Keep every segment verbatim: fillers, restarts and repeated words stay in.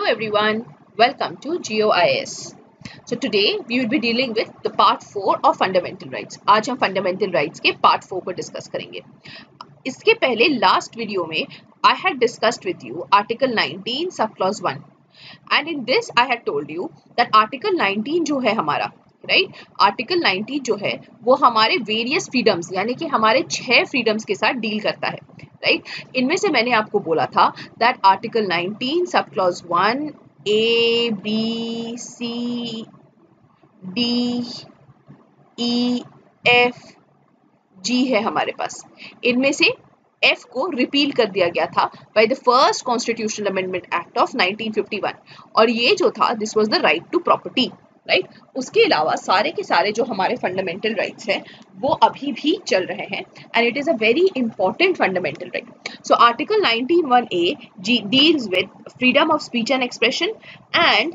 everyone, welcome to G O I S. So today we will be dealing with the part four of fundamental rights. आज हम fundamental rights के part four को discuss करेंगे. इसके पहले last video में I had discussed with you article nineteen subclause one and in this I had told you that article nineteen जो है हमारा राइट right? आर्टिकल नाइनटीन जो है वो हमारे वेरियस फ्रीडम्स यानी कि हमारे छह फ्रीडम्स के साथ डील करता है राइट right? इनमें से मैंने आपको बोला था that article nineteen sub clause one A B C D E F G है हमारे पास. इनमें से F को रिपील कर दिया गया था by the first constitutional amendment act of nineteen fifty one और ये जो था this was the right to property right right? उसके अलावा सारे के सारे जो हमारे फंडामेंटल राइट्स हैं वो अभी भी चल रहे हैं and it is a very important fundamental right. So article nineteen one A deals with freedom of speech and expression and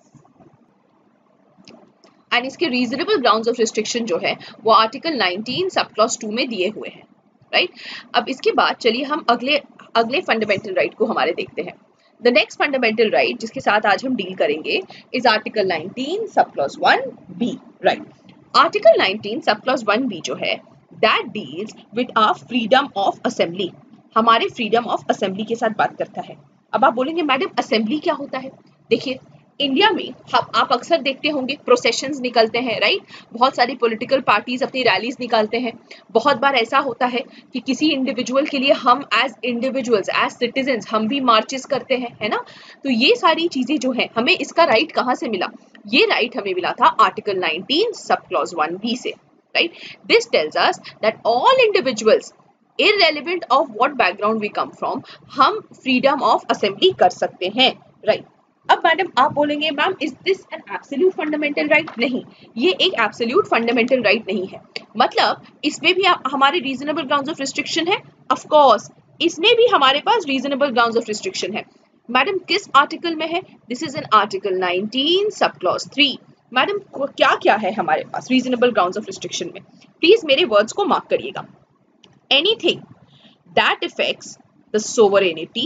and इसके रीजनेबल ग्राउंड्स ऑफ रिस्ट्रिक्शन जो है वो article nineteen sub clause two में दिए हुए हैं right right? अब इसके बाद चलिए हम अगले अगले फंडामेंटल राइट को हमारे देखते हैं. द नेक्स्ट फंडामेंटल राइट जिसके साथ आज हम डील करेंगे is article nineteen sub clause one B right. Article nineteen sub clause one B जो है that deals with our freedom of assembly. हमारे फ्रीडम ऑफ असेंबली के साथ बात करता है. अब आप बोलेंगे मैडम असेंबली क्या होता है. देखिए इंडिया में हम आप अक्सर देखते होंगे प्रोसेशंस निकलते हैं राइट right? बहुत सारी पॉलिटिकल पार्टीज अपनी रैलीज निकालते हैं. बहुत बार ऐसा होता है कि किसी इंडिविजुअल के लिए हम एज इंडिविजुअल्स एज सिटीजन्स हम भी मार्चेस करते हैं है ना. तो ये सारी चीजें जो है हमें इसका राइट right कहाँ से मिला. ये राइट right हमें मिला था article nineteen sub clause one B से right. This tells us that all individuals irrelevant of what background we come from हम फ्रीडम ऑफ असेंबली कर सकते हैं राइट right? अब मैडम आप बोलेंगे ma'am is this an absolute fundamental right. नहीं, ये एक एब्सोल्यूट फंडामेंटल राइट नहीं है. मतलब इसमें भी हमारे रीजनेबल ग्राउंड्स ऑफ रिस्ट्रिक्शन है. ऑफ कोर्स इसमें भी हमारे पास रीजनेबल ग्राउंड्स ऑफ रिस्ट्रिक्शन है. मैडम किस आर्टिकल में है. This is an article nineteen sub clause three. Madam क्या क्या है हमारे पास रीजनेबल ग्राउंड्स ऑफ रिस्ट्रिक्शन में. प्लीज मेरे वर्ड्स को मार्क करिएगा. Anything that affects the sovereignty,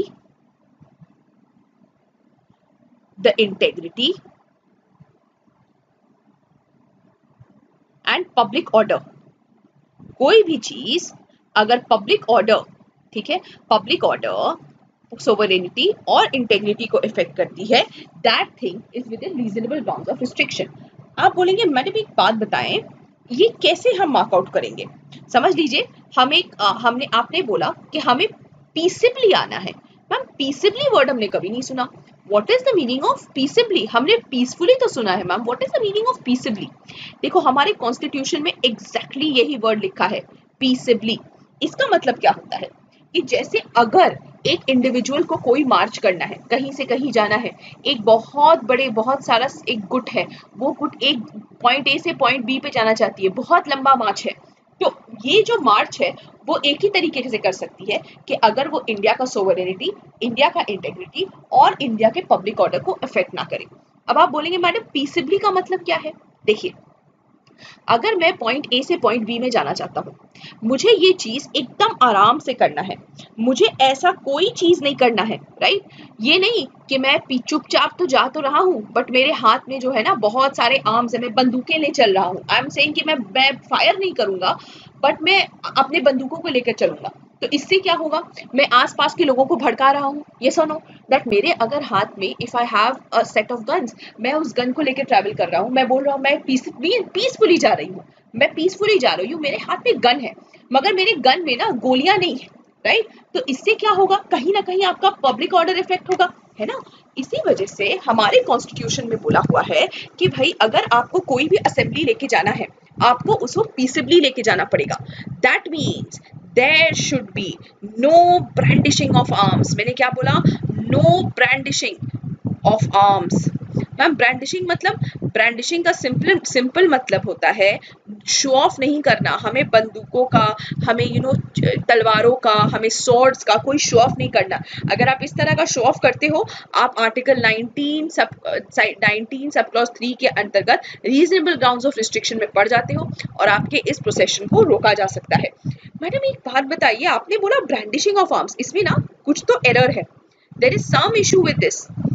the integrity and public order. कोई भी चीज अगर पब्लिक ऑर्डर ठीक है पब्लिक ऑर्डर सोवरेनिटी और इंटेग्रिटी को इफेक्ट करती है that thing is within reasonable grounds of restriction. आप बोलेंगे मैडम एक बात बताएं ये कैसे हम मार्क आउट करेंगे. समझ लीजिए हम एक आ, हमने आपने बोला कि हमें पीसफुली आना है. मैम पीसफुली वर्ड हमने कभी नहीं सुना. What is the meaning of peaceably? हमने peacefully तो सुना है ma'am. What is the meaning of peaceably? देखो हमारे कॉन्स्टिट्यूशन में एग्जैक्टली exactly यही वर्ड लिखा है peaceably. इसका मतलब क्या होता है कि जैसे अगर एक इंडिविजुअल को कोई मार्च करना है, कहीं से कहीं जाना है, एक बहुत बड़े बहुत सारा एक गुट है, वो गुट एक पॉइंट ए से पॉइंट बी पे जाना चाहती है, बहुत लंबा मार्च है, तो ये जो मार्च है वो एक ही तरीके से कर सकती है कि अगर वो इंडिया का सोवरेनिटी, इंडिया का इंटेग्रिटी और इंडिया के पब्लिक ऑर्डर को अफेक्ट ना करे. अब आप बोलेंगे मैडम पीसफुली का मतलब क्या है. देखिए अगर मैं पॉइंट ए से पॉइंट बी में जाना चाहता हूँ, मुझे ये चीज एकदम आराम से करना है, मुझे ऐसा कोई चीज नहीं करना है राइट. ये नहीं कि मैं चुपचाप तो जा तो रहा हूँ बट मेरे हाथ में जो है ना बहुत सारे आर्म्स है, मैं बंदूकें ले चल रहा हूँ. आई एम सेइंग कि मैं मैं फायर नहीं करूंगा बट मैं अपने बंदूकों को लेकर चलूंगा. तो इससे क्या होगा, मैं आसपास के लोगों को भड़का रहा हूँ. ये सुनो दैट मेरे अगर हाथ में if I have a set of guns, मैं उस गन को लेकर ट्रैवल कर रहा हूँ, मैं बोल रहा हूँ मैं पीस पीसफुली जा रही हूँ, मैं पीसफुली जा रही हूँ, मेरे हाथ में गन है मगर मेरे गन में ना गोलियां नहीं है राइट. तो इससे क्या होगा, कहीं ना कहीं आपका पब्लिक ऑर्डर इफेक्ट होगा है ना. इसी वजह से हमारे कॉन्स्टिट्यूशन में बोला हुआ है कि भाई अगर आपको कोई भी असेंबली लेके जाना है आपको उसको पीसफुली लेके जाना पड़ेगा. That means there should be no brandishing of arms. मैंने क्या बोला, no brandishing of arms. Ma'am brandishing मतलब, ब्रांडिशिंग का सिंपल सिंपल मतलब होता है शो ऑफ नहीं करना. हमें बंदूकों का, हमें यू नो तलवारों का, हमें स्वॉर्ड्स का कोई शो ऑफ नहीं करना. अगर आप इस तरह का शो ऑफ करते हो आप article nineteen sub nineteen sub clause three के अंतर्गत रीजनेबल ग्राउंड्स ऑफ रिस्ट्रिक्शन में पड़ जाते हो और आपके इस प्रोसेशन को रोका जा सकता है. मैडम एक बात बताइए, आपने बोला ब्रांडिशिंग ऑफ आर्म्स, इसमें ना कुछ तो एरर है. There is some issue with this.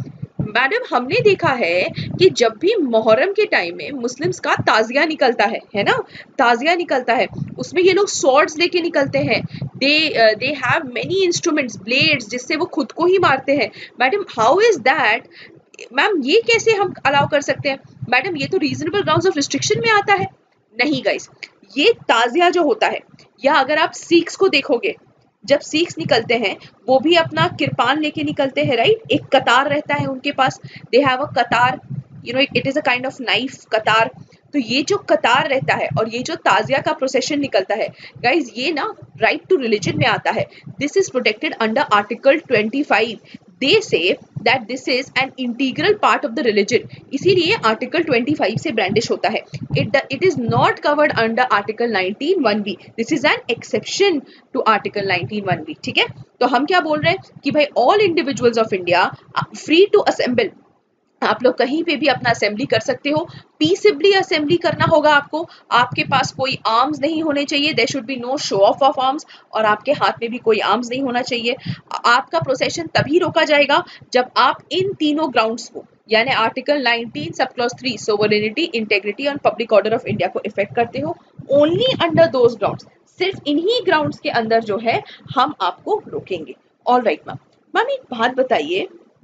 Madam हमने देखा है कि जब भी मोहर्रम के टाइम में मुस्लिम्स का ताजिया निकलता है है ना, ताजिया निकलता है, उसमें ये लोग स्वॉर्ड्स लेके निकलते हैं, they they have many instruments, blades, जिससे वो खुद को ही मारते हैं। Madam how is that? Ma'am ये कैसे हम अलाउ कर सकते हैं? मैडम ये तो रीजनेबल ग्राउंड्स ऑफ रिस्ट्रिक्शन में आता है। नहीं गाइस, ये ताजिया जो होता है, या अगर आप सिख्स को देखोगे, जब सिख्स निकलते हैं वो भी अपना किरपान लेके निकलते हैं, राइट? एक कतार रहता है उनके पास, दे have a katar, you know it is a kind of knife, katar. तो ये जो कतार रहता है और ये जो ताजिया का प्रोसेशन निकलता है गाइज, ये ना राइट टू रिलीजन में आता है। This is protected under article twenty five. They say that this is an integral part of the religion, इसीलिए आर्टिकल ट्वेंटी फाइव से ब्रांडिश होता है। It it is not covered under article nineteen one B, this is an exception to article nineteen one B. ठीक है, तो हम क्या बोल रहे हैं कि भाई all individuals of India free to assemble, आप लोग कहीं पे भी अपना असेंबली कर सकते हो, पीसफुली असेंबली करना होगा आपको, आपके पास कोई आर्म्स नहीं होने चाहिए, there should be no show of of arms, और आपके हाथ में भी कोई आर्म्स नहीं होना चाहिए। आपका प्रोसेशन तभी रोका जाएगा जब आप इन तीनों ग्राउंड्स को, यानी article nineteen sub clause three sovereignty, integrity और पब्लिक ऑर्डर ऑफ इंडिया को इफेक्ट करते हो, ओनली अंडर दोज ग्राउंड्स, सिर्फ इन्हीं ग्राउंड्स के अंदर जो है हम आपको रोकेंगे। All right ma'am. मैम एक बात बताइए,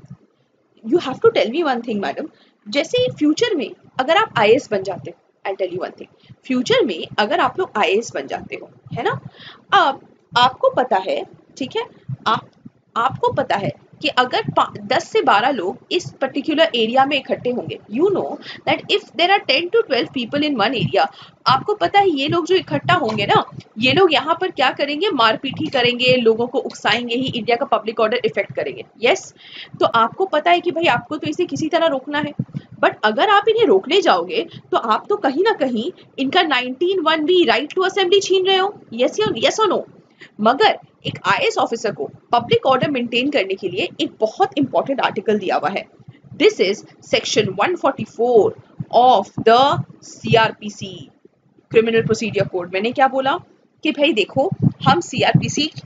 you have to tell me one thing madam, जैसे फ्यूचर में अगर आप आई ए एस बन जाते हो, I tell you one thing, future में अगर आप लोग आई ए एस बन जाते हो, है ना, अब आपको पता है, ठीक है, आप आपको पता है कि अगर दस से बारह लोग इस पर्टिकुलर एरिया में इकट्ठे होंगे, you know that if there are ten to twelve people in one area, आपको पता है ये लोग जो इकट्ठा होंगे ना, ये लोग यहाँ पर क्या करेंगे, मारपीट ही करेंगे, लोगों को उकसाएंगे ही, इंडिया का पब्लिक ऑर्डर इफेक्ट करेंगे। Yes yes? तो आपको पता है कि भाई आपको तो इसे किसी तरह रोकना है, बट अगर आप इन्हें रोकने जाओगे तो आप तो कहीं ना कहीं इनका nineteen one B right to assembly छीन रहे हो। यस यस और नो? मगर एक आई ए एस ऑफिसर को पब्लिक ऑर्डर मेंटेन करने के लिए एक बहुत इंपॉर्टेंट आर्टिकल दिया हुआ है, this is section one forty four of the C R P C, criminal procedure code. मैंने क्या बोला कि भाई देखो, हम C R P C,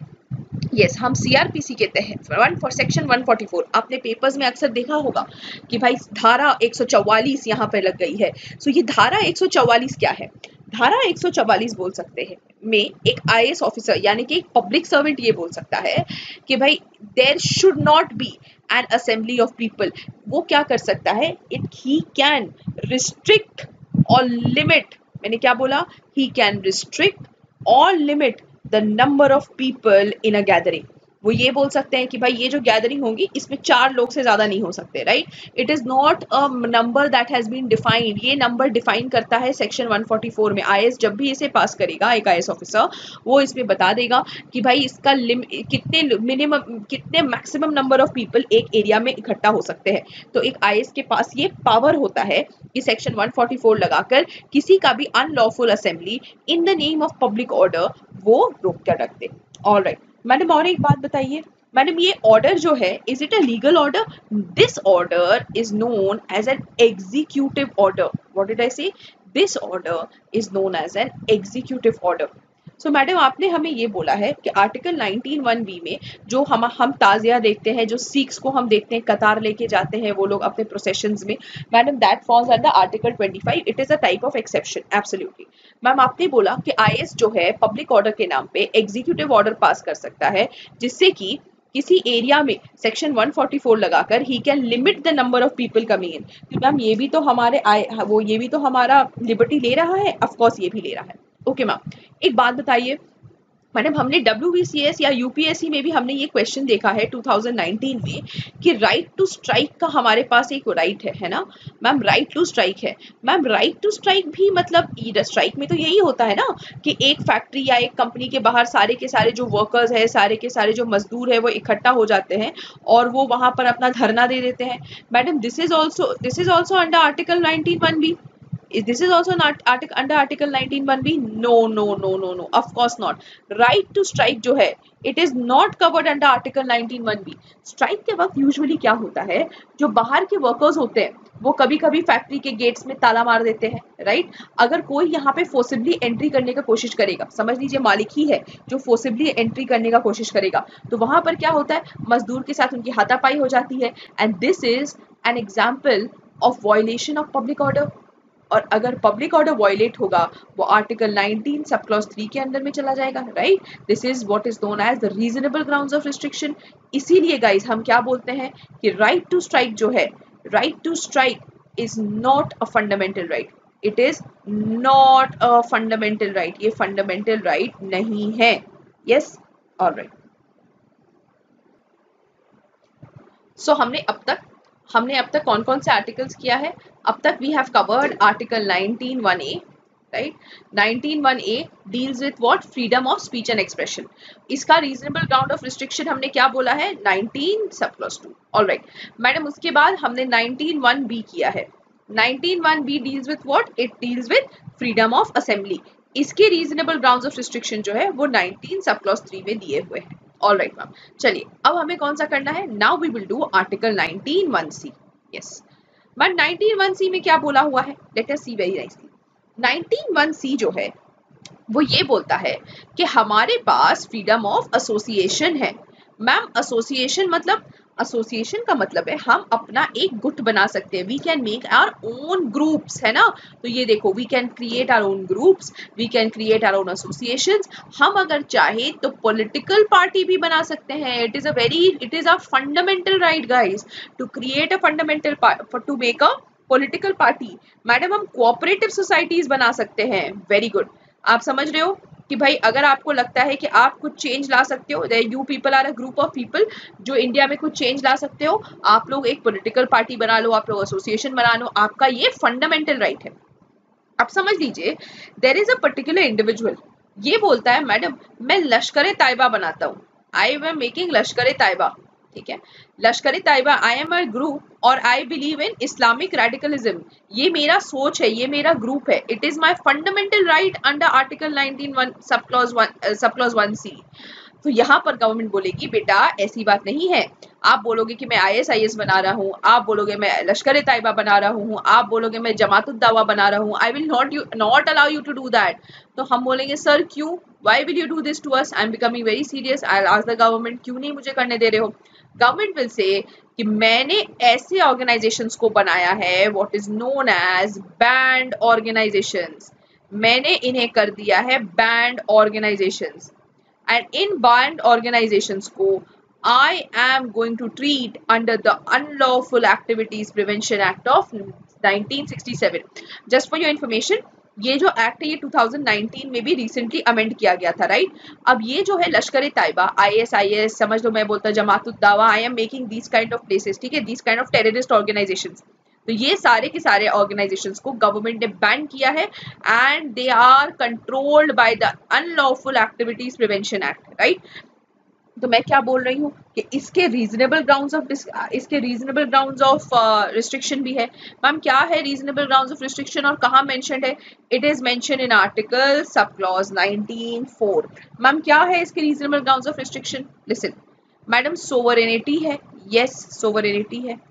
yes हम सी आर पी सी के तहत one four section one forty four, आपने पेपर्स में अक्सर देखा होगा कि भाई धारा एक सौ चौवालीस यहाँ पर लग गई है। सो so ये धारा एक सौ चौवालीस क्या है? धारा एक सौ चौवालीस बोल सकते हैं में एक आई ए एस ऑफिसर यानी कि एक पब्लिक सर्वेंट ये बोल सकता है कि भाई there should not be an assembly of people. वो क्या कर सकता है? इट ही कैन रिस्ट्रिक्ट और लिमिट, मैंने क्या बोला, ही कैन रिस्ट्रिक्ट और limit the number of people in a gathering. वो ये बोल सकते हैं कि भाई ये जो गैदरिंग होगी इसमें चार लोग से ज्यादा नहीं हो सकते, right? It is not a number that has been defined, ये नंबर डिफाइन करता है सेक्शन वन फोर्टी फोर में। आई ए एस जब भी इसे पास करेगा, एक आई ए एस ऑफिसर, वो इसमें बता देगा कि भाई इसका कितने मिनिमम कितने मैक्सिमम नंबर ऑफ पीपल एक एरिया में इकट्ठा हो सकते हैं। तो एक आई ए एस के पास ये पावर होता है कि सेक्शन वन फोर्टी फोर लगाकर किसी का भी unlawful assembly in the name of public order वो रोक कर रखते। ऑल राइट मैडम, और एक बात बताइए मैडम, ये ऑर्डर जो है, is it a legal order? This order is known as an executive order. What did I say? This order is known as an executive order. So madam आपने हमें ये बोला है कि आर्टिकल नाइनटीन वन बी में जो हम हम ताजिया देखते हैं, जो सिख्स को हम देखते हैं कतार लेके जाते हैं वो लोग अपने प्रोसेशंस में, madam that falls under article twenty five, it is a type of exception. Absolutely ma'am, आपने बोला कि आई ए एस जो है पब्लिक ऑर्डर के नाम पे एग्जीक्यूटिव ऑर्डर पास कर सकता है जिससे कि किसी एरिया में सेक्शन वन फोर्टी फोर लगाकर he can limit the number of people coming in. तो मैम ये भी तो हमारे आए वो ये भी तो हमारा लिबर्टी ले रहा है, ऑफ कोर्स ये भी ले रहा है। ओके मैम, एक बात बताइए मैडम, हमने डब्ल्यू बी सी एस या यू पी एस सी में भी हमने ये क्वेश्चन देखा है टू थाउजेंड नाइनटीन में कि राइट टू स्ट्राइक का हमारे पास एक राइट है, है ना मैम? राइट टू स्ट्राइक है मैम। राइट टू स्ट्राइक भी मतलब स्ट्राइक में तो यही होता है ना कि एक फैक्ट्री या एक कंपनी के बाहर सारे के सारे जो वर्कर्स है, सारे के सारे जो मजदूर है वो इकट्ठा हो जाते हैं और वो वहां पर अपना धरना दे देते हैं। Madam this is also this is also under article nineteen one B. Is this is also an article under article nineteen one B? No, no, no, no, no. Of course not. Right to strike जो है, it is not covered under article nineteen one B. Strike के वक्त usually क्या होता है, जो बाहर के workers होते हैं वो कभी कभी फैक्ट्री के गेट्स में ताला मार देते हैं, राइट। अगर कोई यहाँ पे फोर्सिबली एंट्री करने का कोशिश करेगा, समझ लीजिए मालिक ही है जो फोर्सिबली एंट्री करने का कोशिश करेगा, तो वहां पर क्या होता है, मजदूर के साथ उनकी हाथापाई हो जाती है, and this is an example of violation of public order. और अगर पब्लिक ऑर्डर वायलेट होगा वो article nineteen sub clause three के अंदर में चला जाएगा, right. This is what is known as the reasonable grounds of restriction. इसीलिए गाइज हम क्या बोलते हैं कि राइट टू स्ट्राइक जो है, right to strike is not a fundamental right, it is not a fundamental right, ये फंडामेंटल राइट right नहीं है। Yes, alright. सो हमने अब तक हमने अब तक कौन कौन से आर्टिकल्स किया है, अब तक we have covered article nineteen one A, right. Nineteen one A deals with what, freedom of speech and expression. इसका रीजनेबल ग्राउंड ऑफ रिस्ट्रिक्शन हमने क्या बोला है, nineteen sub clause to, alright madam. उसके बाद हमने नाइनटीन वन बी किया है। Nineteen one B deals with what, it deals with freedom of assembly. इसके रीजनेबल ग्राउंड्स ऑफ रिस्ट्रिक्शन जो है वो नाइनटीन सब क्लॉज थ्री में दिए हुए हैं, ऑल राइट मैम। चलिए अब हमें कौन सा करना है, now we will do article nineteen one C. Yes ma'am, nineteen one C में क्या बोला हुआ है, let us see very nicely. Nineteen one C जो है वो ये बोलता है कि हमारे पास फ्रीडम ऑफ एसोसिएशन है। मैम एसोसिएशन मतलब, एसोसिएशन का मतलब है हम अपना एक गुट बना सकते हैं, we can make our own groups, है ना। तो ये देखो, we can create our own groups, we can create our own associations. हम अगर चाहे तो पॉलिटिकल पार्टी भी बना सकते हैं। It is a very it is a fundamental right guys to create a fundamental to make a political party. Madam हम cooperative societies बना सकते हैं, वेरी गुड। आप समझ रहे हो कि भाई अगर आपको लगता है कि आप कुछ चेंज ला सकते हो, you people are a group of people जो इंडिया में कुछ चेंज ला सकते हो, आप लोग एक पॉलिटिकल पार्टी बना लो, आप लोग एसोसिएशन बना लो, आपका ये फंडामेंटल राइट है। अब समझ लीजिए, there is a particular individual, ये बोलता है मैडम मैं लश्कर तैयबा बनाता हूँ, आई एम मेकिंग लश्कर तैयबा, ठीक है, Lashkar Taiba, I am a group और I believe in Islamic radicalism, ये मेरा सोच है, ये मेरा ग्रुप है, it is my fundamental right under article nineteen one sub clause one sub clause one C. तो यहाँ पर गवर्नमेंट बोलेगी बेटा ऐसी बात नहीं है, आप बोलोगे कि मैं आईएसआईएस बना रहा हूँ, आप बोलोगे मैं लश्कर तैयबा बना रहा हूँ, आप बोलोगे मैं जमातुद दावा बना रहा हूँ, I will not you not allow you to do that. तो हम बोलेंगे सर क्यों, why will you do this to us, I am becoming very serious, I ask the government क्यों नहीं मुझे करने दे रहे हो। गवर्नमेंट विल से कि मैंने ऐसे ऑर्गेनाइजेशंस को बनाया है what is known as banned organisations, मैंने इन्हें कर दिया है banned organisations, and in banned organizations को I am going to treat under the Unlawful Activities Prevention Act of nineteen sixty seven. Just for your information, ये जो act है ये टू थाउजेंड नाइनटीन में भी रिसेंटली अमेंड किया गया था, राइट। अब ये जो है लश्कर तैयबा, आईएसआईएस समझ लो, मैं बोलता Jamaatud Dawa, I am making this kind of places, ठीक है, this kind of terrorist organisations. तो ये सारे के सारे ऑर्गेनाइजेशंस को गवर्नमेंट ने बैन किया है and they are controlled by the unlawful activities prevention act, right. तो मैं क्या बोल रही हूँ कि इसके रीजनेबल ग्राउंड्स ऑफ इसके रीजनेबल ग्राउंड्स ऑफ रिस्ट्रिक्शन भी है। मैम क्या है रीजनेबल ग्राउंड्स ऑफ रिस्ट्रिक्शन और कहाँ मेंशन्ड है, it is mentioned in article sub clause nineteen four. Ma'am क्या है इसके reasonable grounds of restriction, listen madam, sovereignty है, यस सोवरेनिटी है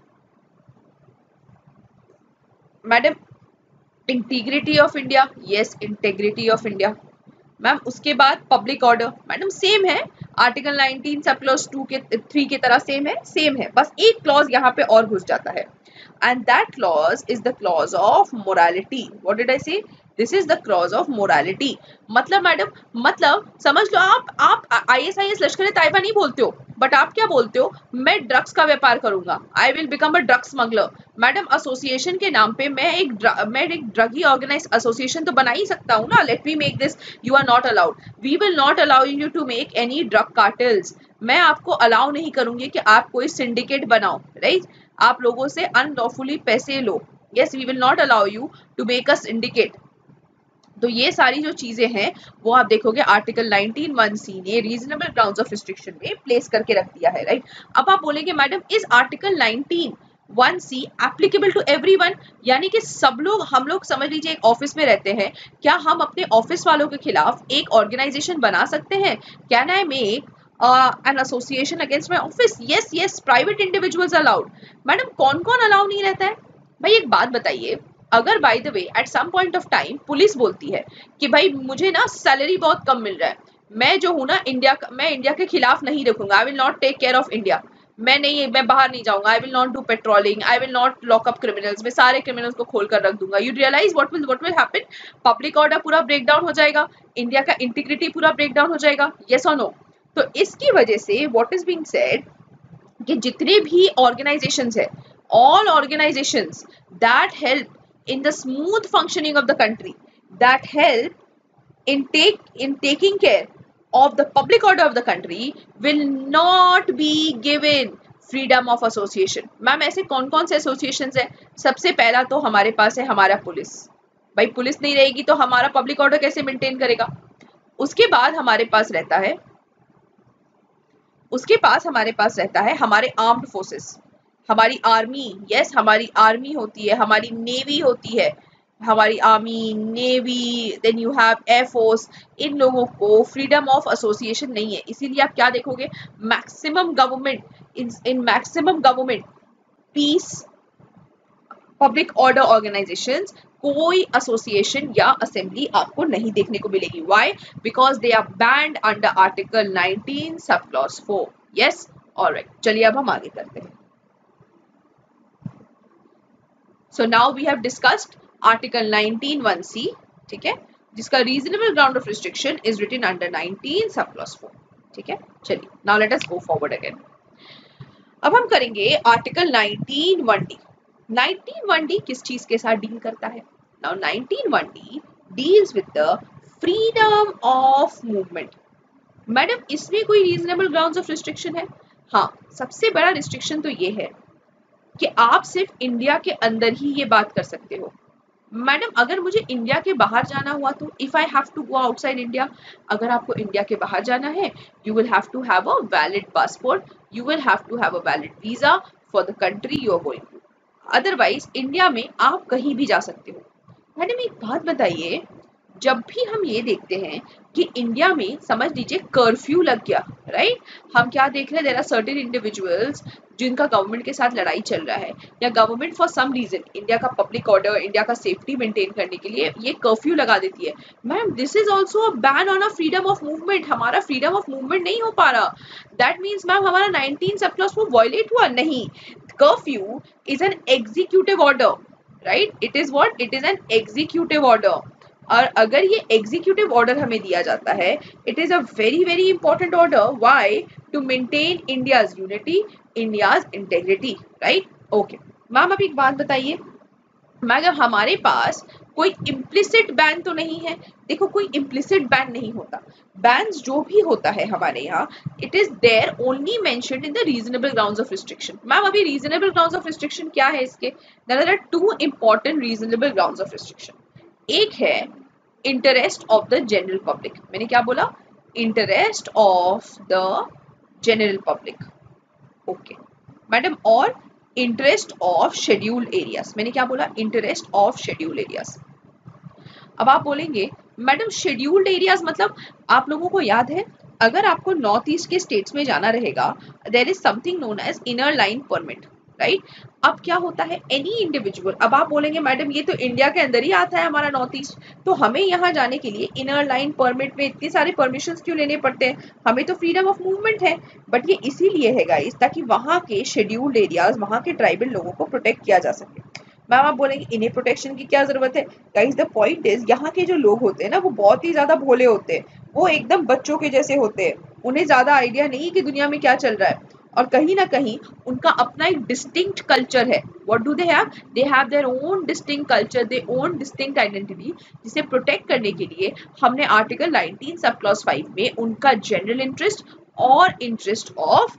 madam, integrity of India, yes integrity of India ma'am. उसके बाद पब्लिक ऑर्डर, मैडम सेम है, article nineteen sub clause two के three के तरह सेम है, सेम है, बस एक क्लॉज यहाँ पे और घुस जाता है, and that clause is the clause of morality. What did I say, this is the clause of morality. मतलब मैडम, मतलब समझ लो आप आप आईएसआईएस लश्कर तैयबा नहीं बोलते हो, बट आप क्या बोलते हो, मैं ड्रग्स का व्यापार करूंगा, I will become a drug smuggler. Madam association के नाम पे मैं एक मैं एक ड्रगी ऑर्गेनाइज एसोसिएशन तो बना ही सकता हूँ ना, let me make this, you are not allowed, we will not allow you to make any drug cartels. मैं आपको अलाउ नहीं करूंगी कि आप कोई सिंडिकेट बनाओ, राइट, आप लोगों से अनलॉफुली पैसे लो, yes we will not allow you to make a syndicate. तो ये सारी जो चीजें हैं वो आप देखोगे आर्टिकल नाइनटीन वन सी ने रीजनेबल ग्राउंड्स ऑफ रिस्ट्रिक्शन में प्लेस करके रख दिया है, राइट। अब आप बोलेंगे madam is article nineteen one C applicable to everyone, यानी कि सब लोग, हम लोग समझ लीजिए एक ऑफिस में रहते हैं, क्या हम अपने ऑफिस वालों के खिलाफ एक ऑर्गेनाइजेशन बना सकते हैं, can I make an association against my office, yes yes private individuals allowed. Madam कौन कौन अलाउ नहीं रहता है, भाई एक बात बताइए, अगर by the way at some point of time police बोलती है कि भाई मुझे ना सैलरी बहुत कम मिल रहा है, मैं जो हूँ ना इंडिया मैं इंडिया के खिलाफ नहीं रखूंगा, I will not take care of India, मैं नहीं मैं बाहर नहीं जाऊंगा, I will not do patrolling, I will not lock up criminals, मैं सारे क्रिमिनल्स को खोल कर रख दूंगा, you realise what will what will happen, public order पूरा ब्रेक डाउन हो जाएगा, इंडिया का इंटीग्रिटी पूरा ब्रेक डाउन हो जाएगा, यस और नो। तो इसकी वजह से व्हाट इज बीइंग सेड कि जितने भी ऑर्गेनाइजेशंस है, all organizations that help in the smooth functioning of the country, that help in take in taking care of the public order of the country will not be given freedom of association। Ma'am ऐसे कौन कौन से associations है? सबसे पहला तो हमारे पास है हमारा पुलिस, भाई पुलिस नहीं रहेगी तो हमारा पब्लिक ऑर्डर कैसे मेंटेन करेगा? उसके बाद हमारे पास रहता है उसके पास हमारे पास रहता है हमारे आर्म्ड फोर्सेस, हमारी आर्मी, यस हमारी आर्मी होती है, हमारी नेवी होती है, हमारी army navy, then you have air force. इन लोगों को फ्रीडम ऑफ एसोसिएशन नहीं है, इसीलिए आप क्या देखोगे, maximum government in in maximum government peace public order organisations कोई एसोसिएशन या असेंबली आपको नहीं देखने को मिलेगी। Why? Because they are banned under article nineteen sub clause four. Yes, alright, चलिए अब हम आगे करते हैं। So now we have discussed article nineteen one C, ठीक है, जिसका reasonable ground of restriction is written under nineteen sub clause four, ठीक है। चलिए नाउ लेट अस गो फॉरवर्ड अगेन। अब हम करेंगे article nineteen one D. Nineteen one D किस चीज के साथ डील करता है? Now nineteen one D deals with the freedom of movement. Madam इसमें कोई रीजनेबल ग्राउंड्स ऑफ रिस्ट्रिक्शन है? हाँ, सबसे बड़ा रिस्ट्रिक्शन तो ये है कि आप सिर्फ इंडिया के अंदर ही ये बात कर सकते हो। मैडम अगर मुझे इंडिया के बाहर जाना हुआ तो if I have to go outside India, अगर आपको इंडिया के बाहर जाना है you will have to have a valid passport, you will have to have a valid visa for the country you are going to, otherwise India में आप कहीं भी जा सकते हो। मैडम एक बात बताइए, जब भी हम ये देखते हैं कि इंडिया में समझ लीजिए कर्फ्यू लग गया, राइट, हम क्या देख रहे हैं, देयर आर सर्टेन इंडिविजुअल्स जिनका गवर्नमेंट के साथ लड़ाई चल रहा है, या government for some reason India का पब्लिक ऑर्डर, इंडिया का सेफ्टी मेंटेन करने के लिए ये कर्फ्यू लगा देती है। Ma'am this is also a ban on a freedom of movement, हमारा फ्रीडम ऑफ मूवमेंट नहीं हो पा रहा। दैट मीन्स मैम हमारा नाइनटीन सब क्लॉज वो वायलेट हुआ नहीं। Curfew is an executive order, right, it is what, it is an executive order, और अगर ये एग्जीक्यूटिव ऑर्डर हमें दिया जाता है, it is a very very important order, why, to maintain India's unity, India's integrity, right. Okay ma'am अब एक बात बताइए, मैडम हमारे पास कोई इम्प्लिसिट बैन तो नहीं है? देखो कोई इम्प्लिसिट बैन नहीं होता, बैन्स जो भी होता है हमारे यहाँ it is there only mentioned in the reasonable grounds of restriction. Ma'am अभी रीजनेबल ग्राउंड्स ऑफ रिस्ट्रिक्शन क्या है इसके? There are two important reasonable grounds of restriction. एक है interest of the general public, मैंने क्या बोला, interest of the general public, okay madam, और इंटरेस्ट ऑफ शेड्यूल्ड एरियाज, मैंने क्या बोला, इंटरेस्ट ऑफ शेड्यूल्ड एरियाज। अब आप बोलेंगे मैडम शेड्यूल्ड एरियाज मतलब, आप लोगों को याद है अगर आपको नॉर्थ ईस्ट के स्टेट्स में जाना रहेगा there is something known as inner line permit, right. अब क्या होता है, एनी इंडिविजुअल, अब आप बोलेंगे मैडम ये तो इंडिया के अंदर ही आता है हमारा नॉर्थ ईस्ट, तो हमें यहाँ जाने के लिए इनर लाइन परमिट में इतने सारे परमिशंस क्यों लेने पड़ते हैं, हमें तो फ्रीडम ऑफ मूवमेंट है। बट ये इसीलिए है गाइस ताकि वहाँ के शेड्यूल्ड एरियाज, वहाँ के ट्राइबल लोगों को प्रोटेक्ट किया जा सके। मैम आप बोलेंगे इन्हें प्रोटेक्शन की क्या जरूरत है? गाइस द पॉइंट इज यहाँ के जो लोग होते हैं ना वो बहुत ही ज्यादा भोले होते हैं, वो एकदम बच्चों के जैसे होते हैं, उन्हें ज्यादा आइडिया नहीं है कि दुनिया में क्या चल रहा है, और कहीं ना कहीं उनका अपना एक डिस्टिंक्ट कल्चर है। What do they have? They have their own distinct culture, they own distinct identity, जिसे प्रोटेक्ट करने के लिए हमने article nineteen sub clause five में उनका जनरल इंटरेस्ट और interest of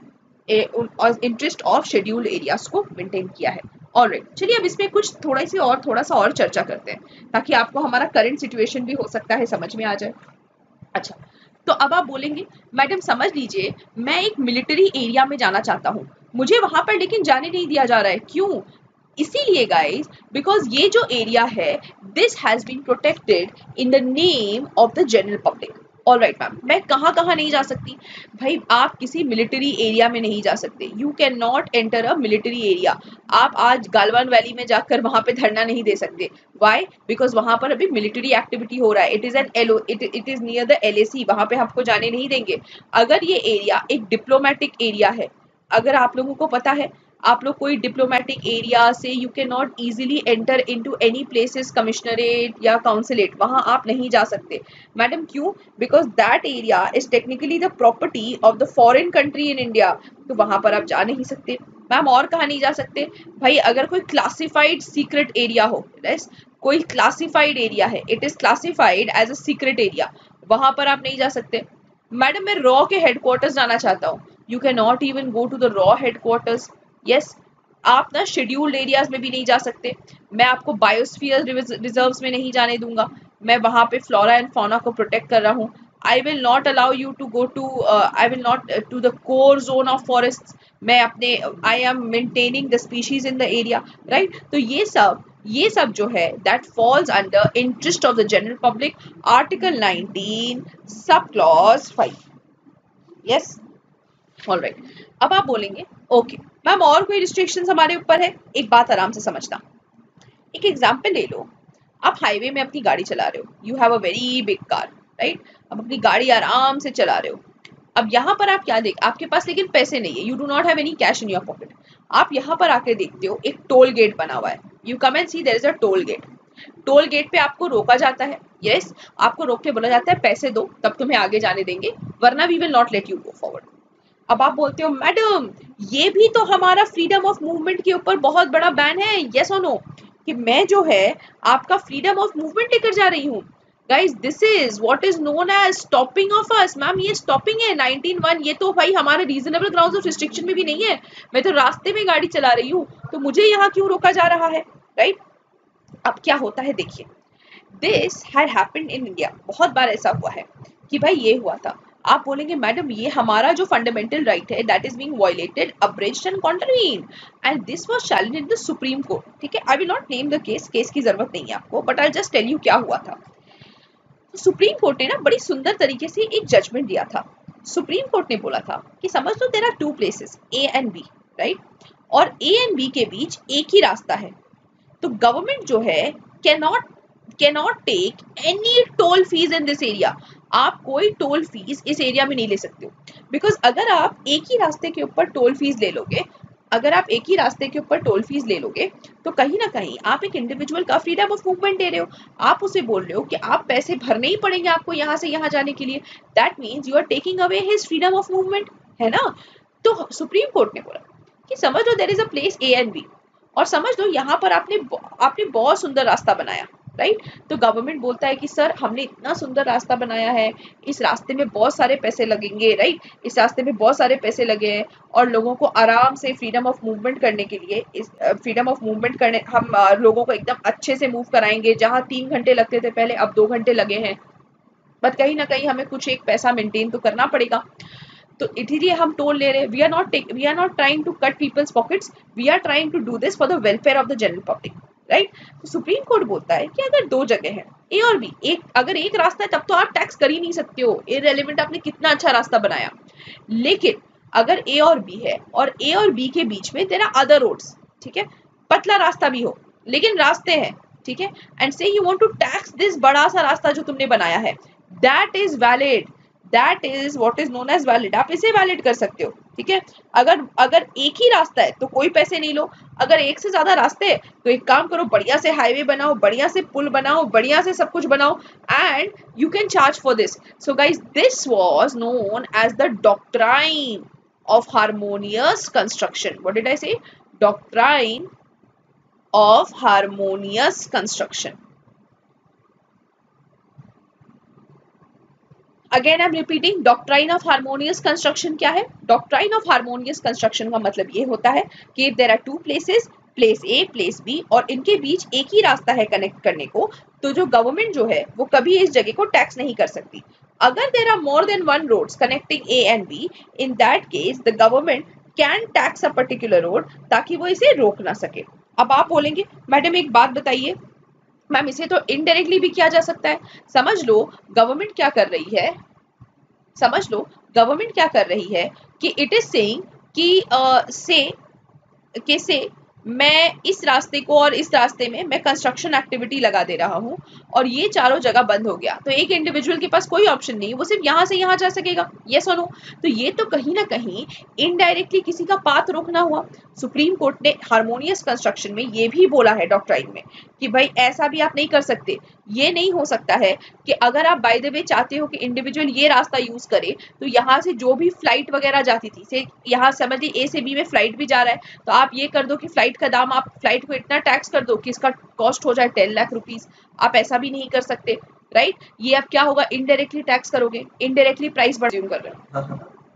interest of scheduled areas को मेंटेन किया है। ऑलराइट, चलिए अब इसमें कुछ थोड़ा सी और थोड़ा सा और चर्चा करते हैं ताकि आपको हमारा करंट सिचुएशन भी हो सकता है समझ में आ जाए। अच्छा, तो अब आप बोलेंगे मैडम समझ लीजिए मैं एक मिलिट्री एरिया में जाना चाहता हूँ, मुझे वहां पर लेकिन जाने नहीं दिया जा रहा है, क्यों? इसीलिए गाइस बिकॉज ये जो एरिया है this has been protected in the name of the general public. All right ma'am, मैं कहाँ कहाँ नहीं जा सकती? भाई आप किसी मिलिट्री एरिया में नहीं जा सकते, you can not enter a military area. आप आज गालवान वैली में जाकर वहां पे धरना नहीं दे सकते। वाई? बिकॉज वहां पर अभी मिलिट्री एक्टिविटी हो रहा है, it is an L it it is near the L A C, वहां पे आपको जाने नहीं देंगे। अगर ये एरिया एक डिप्लोमेटिक एरिया है, अगर आप लोगों को पता है, आप लोग कोई डिप्लोमेटिक एरिया से you can not easily enter into any places, commissionerate या काउंसिलेट, वहां आप नहीं जा सकते। मैडम क्यों? Because that area is technically the property of the foreign country in India, तो वहां पर आप जा नहीं सकते। मैम और कहाँ नहीं जा सकते? भाई अगर कोई क्लासिफाइड सीक्रेट एरिया हो, यस, कोई क्लासिफाइड एरिया है, it is classified as a secret area, वहां पर आप नहीं जा सकते। मैडम मैं रॉ के हेडक्वार्टर्स जाना चाहता हूँ, you can not even go to the रॉ हेडक्वार्टर्स। यस, आप ना शेड्यूल्ड एरियाज में भी नहीं जा सकते। मैं आपको बायोस्फीयर रिजर्व्स में नहीं जाने दूंगा, मैं वहां पे फ्लोरा एंड फौना को प्रोटेक्ट कर रहा हूँ। I will not allow you to go to, I will not to the core zone of forest, मैं अपने, I am maintaining the species in the area, right. तो ये सब ये सब जो है that falls under interest of the general public, article nineteen sub clause five. Yes, alright. अब आप बोलेंगे ओके मैम और कोई रिस्ट्रिक्शंस हमारे ऊपर है? एक बात आराम से समझना, एक एग्जांपल ले लो, आप हाईवे में अपनी गाड़ी चला रहे हो, you have a very big car, right, अब अपनी गाड़ी आराम से चला रहे हो। अब यहाँ पर आप क्या देख, आपके पास लेकिन पैसे नहीं है, you do not have any cash in your pocket. आप यहाँ पर आके देखते हो एक टोल गेट बना हुआ है, you come and see there is a toll gate. Toll gate पे आपको रोका जाता है, यस yes, आपको रोक के बोला जाता है पैसे दो तब तुम्हें आगे जाने देंगे, वरना we will not let you go forward. अब आप बोलते हो मैडम ये भी तो हमारा फ्रीडम ऑफ मूवमेंट के ऊपर बहुत बड़ा बैन है, यस और नो, कि मैं जो है आपका फ्रीडम ऑफ मूवमेंट लेकर जा रही हूँ। Guys this is what is known as stopping of us. Ma'am ये स्टॉपिंग है नाइनटीन वन, ये तो भाई हमारे रीजनेबल ग्राउंड्स ऑफ रिस्ट्रिक्शन में भी नहीं है। मैं तो रास्ते में गाड़ी चला रही हूँ, तो मुझे यहाँ क्यों रोका जा रहा है, राइट। अब क्या होता है देखिए, this had happened in India, बहुत बार ऐसा हुआ है कि भाई ये हुआ था। आप बोलेंगे मैडम ये हमारा जो फंडामेंटल राइट है that is being violated, abridged and contravened, and this was challenged in the Supreme Court. ठीक है, I will not name the case, case की जरूरत नहीं है आपको, but I just tell you क्या हुआ था। सुप्रीम कोर्ट ने ना बड़ी सुंदर तरीके से एक जजमेंट दिया था। सुप्रीम कोर्ट ने बोला था कि समझ लो there are two places A and B, right, और ए एंड बी के बीच एक ही रास्ता है, तो गवर्नमेंट जो है can not cannot take any toll fees in this area। आप कोई टोल फीस इस एरिया में नहीं ले सकते हो, बिकॉज अगर आप एक ही रास्ते के ऊपर टोल फीस ले लोगे, अगर आप एक ही रास्ते के ऊपर टोल फीस ले लोगे तो कहीं ना कहीं आप एक इंडिविजुअल का फ्रीडम ऑफ मूवमेंट दे रहे हो। आप उसे बोल रहे हो कि आप पैसे भरने ही पड़ेंगे आपको यहाँ से यहाँ जाने के लिए, that means you are taking away his freedom of movement, है ना। तो सुप्रीम कोर्ट ने बोला कि समझ लो there is a place A and B, और समझ लो यहाँ पर आपने आपने बहुत सुंदर रास्ता बनाया, राइट right? तो गवर्नमेंट बोलता है कि सर हमने इतना सुंदर रास्ता बनाया है, इस रास्ते में बहुत सारे पैसे लगेंगे, राइट right? इस रास्ते में बहुत सारे पैसे लगे हैं और लोगों को आराम से फ्रीडम ऑफ मूवमेंट करने के लिए, इस फ्रीडम ऑफ मूवमेंट करने हम आ, लोगों को एकदम अच्छे से मूव कराएंगे। जहां तीन घंटे लगते थे पहले, अब दो घंटे लगे हैं, बट कहीं ना कहीं हमें कुछ एक पैसा मेंटेन तो करना पड़ेगा, तो इसीलिए हम टोल ले रहे हैं। We are not we are not trying to cut people's pockets, we are trying to do this for the welfare of the general public, right. तो सुप्रीम कोर्ट बोलता है कि अगर दो जगह है ए और बी, एक अगर एक रास्ता है तब तो आप टैक्स कर ही नहीं सकते हो, इररिलेवेंट आपने कितना अच्छा रास्ता बनाया। लेकिन अगर ए और बी है और ए और बी के बीच में तेरा अदर रोड्स, ठीक है, पतला रास्ता भी हो लेकिन रास्ते हैं, ठीक है, and say you want to tax this बड़ा सा रास्ता जो तुमने बनाया है, that is valid, that is what is known as valid, आप इसे वैलिड कर सकते हो, ठीक है। अगर अगर एक ही रास्ता है तो कोई पैसे नहीं लो, अगर एक से ज्यादा रास्ते हैं तो एक काम करो, बढ़िया से हाईवे बनाओ, बढ़िया से पुल बनाओ, बढ़िया से सब कुछ बनाओ, and you can charge for this. So guys this was known as the doctrine of harmonious construction. What did I say? Doctrine of harmonious construction. Again I am repeating, doctrine of harmonious construction क्या है? Doctrine of harmonious construction का मतलब ये होता है कि if there are two places, place A place B, और इनके बीच एक ही रास्ता है कनेक्ट करने को, तो जो गवर्नमेंट जो है वो कभी इस जगह को टैक्स नहीं कर सकती। अगर there are more than one roads connecting A and B, in that case the government can tax a particular road, ताकि वो इसे रोक ना सके। अब आप बोलेंगे मैडम एक बात बताइए, मैम इसे तो इनडायरेक्टली भी किया जा सकता है। समझ लो गवर्नमेंट क्या कर रही है, समझ लो गवर्नमेंट क्या कर रही है कि इट इज सेइंग कि से के से मैं इस रास्ते को और इस रास्ते में मैं कंस्ट्रक्शन एक्टिविटी लगा दे रहा हूँ और ये चारों जगह बंद हो गया, तो एक इंडिविजुअल के पास कोई ऑप्शन नहीं, वो सिर्फ यहाँ से यहाँ जा सकेगा, यस और नो। तो ये तो कहीं ना कहीं इनडायरेक्टली किसी का पाथ रोकना हुआ। सुप्रीम कोर्ट ने हार्मोनियस कंस्ट्रक्शन में ये भी बोला है डॉक्ट्राइन में कि भाई ऐसा भी आप नहीं कर सकते। ये नहीं हो सकता है कि अगर आप बाय द वे चाहते हो कि इंडिविजुअल ये रास्ता यूज करे तो यहाँ से जो भी फ्लाइट वगैरह जाती थी, से यहाँ समझ लीजिए ए से बी में फ्लाइट भी जा रहा है, तो आप ये कर दो कि फ्लाइट का दाम, आप फ्लाइट को इतना टैक्स कर दो कि इसका कॉस्ट हो जाए टेन लाख रुपीज। आप ऐसा भी नहीं कर सकते, राइट। ये अब क्या होगा, इनडायरेक्टली टैक्स करोगे, इनडायरेक्टली प्राइस बढ़ कर रहे हो।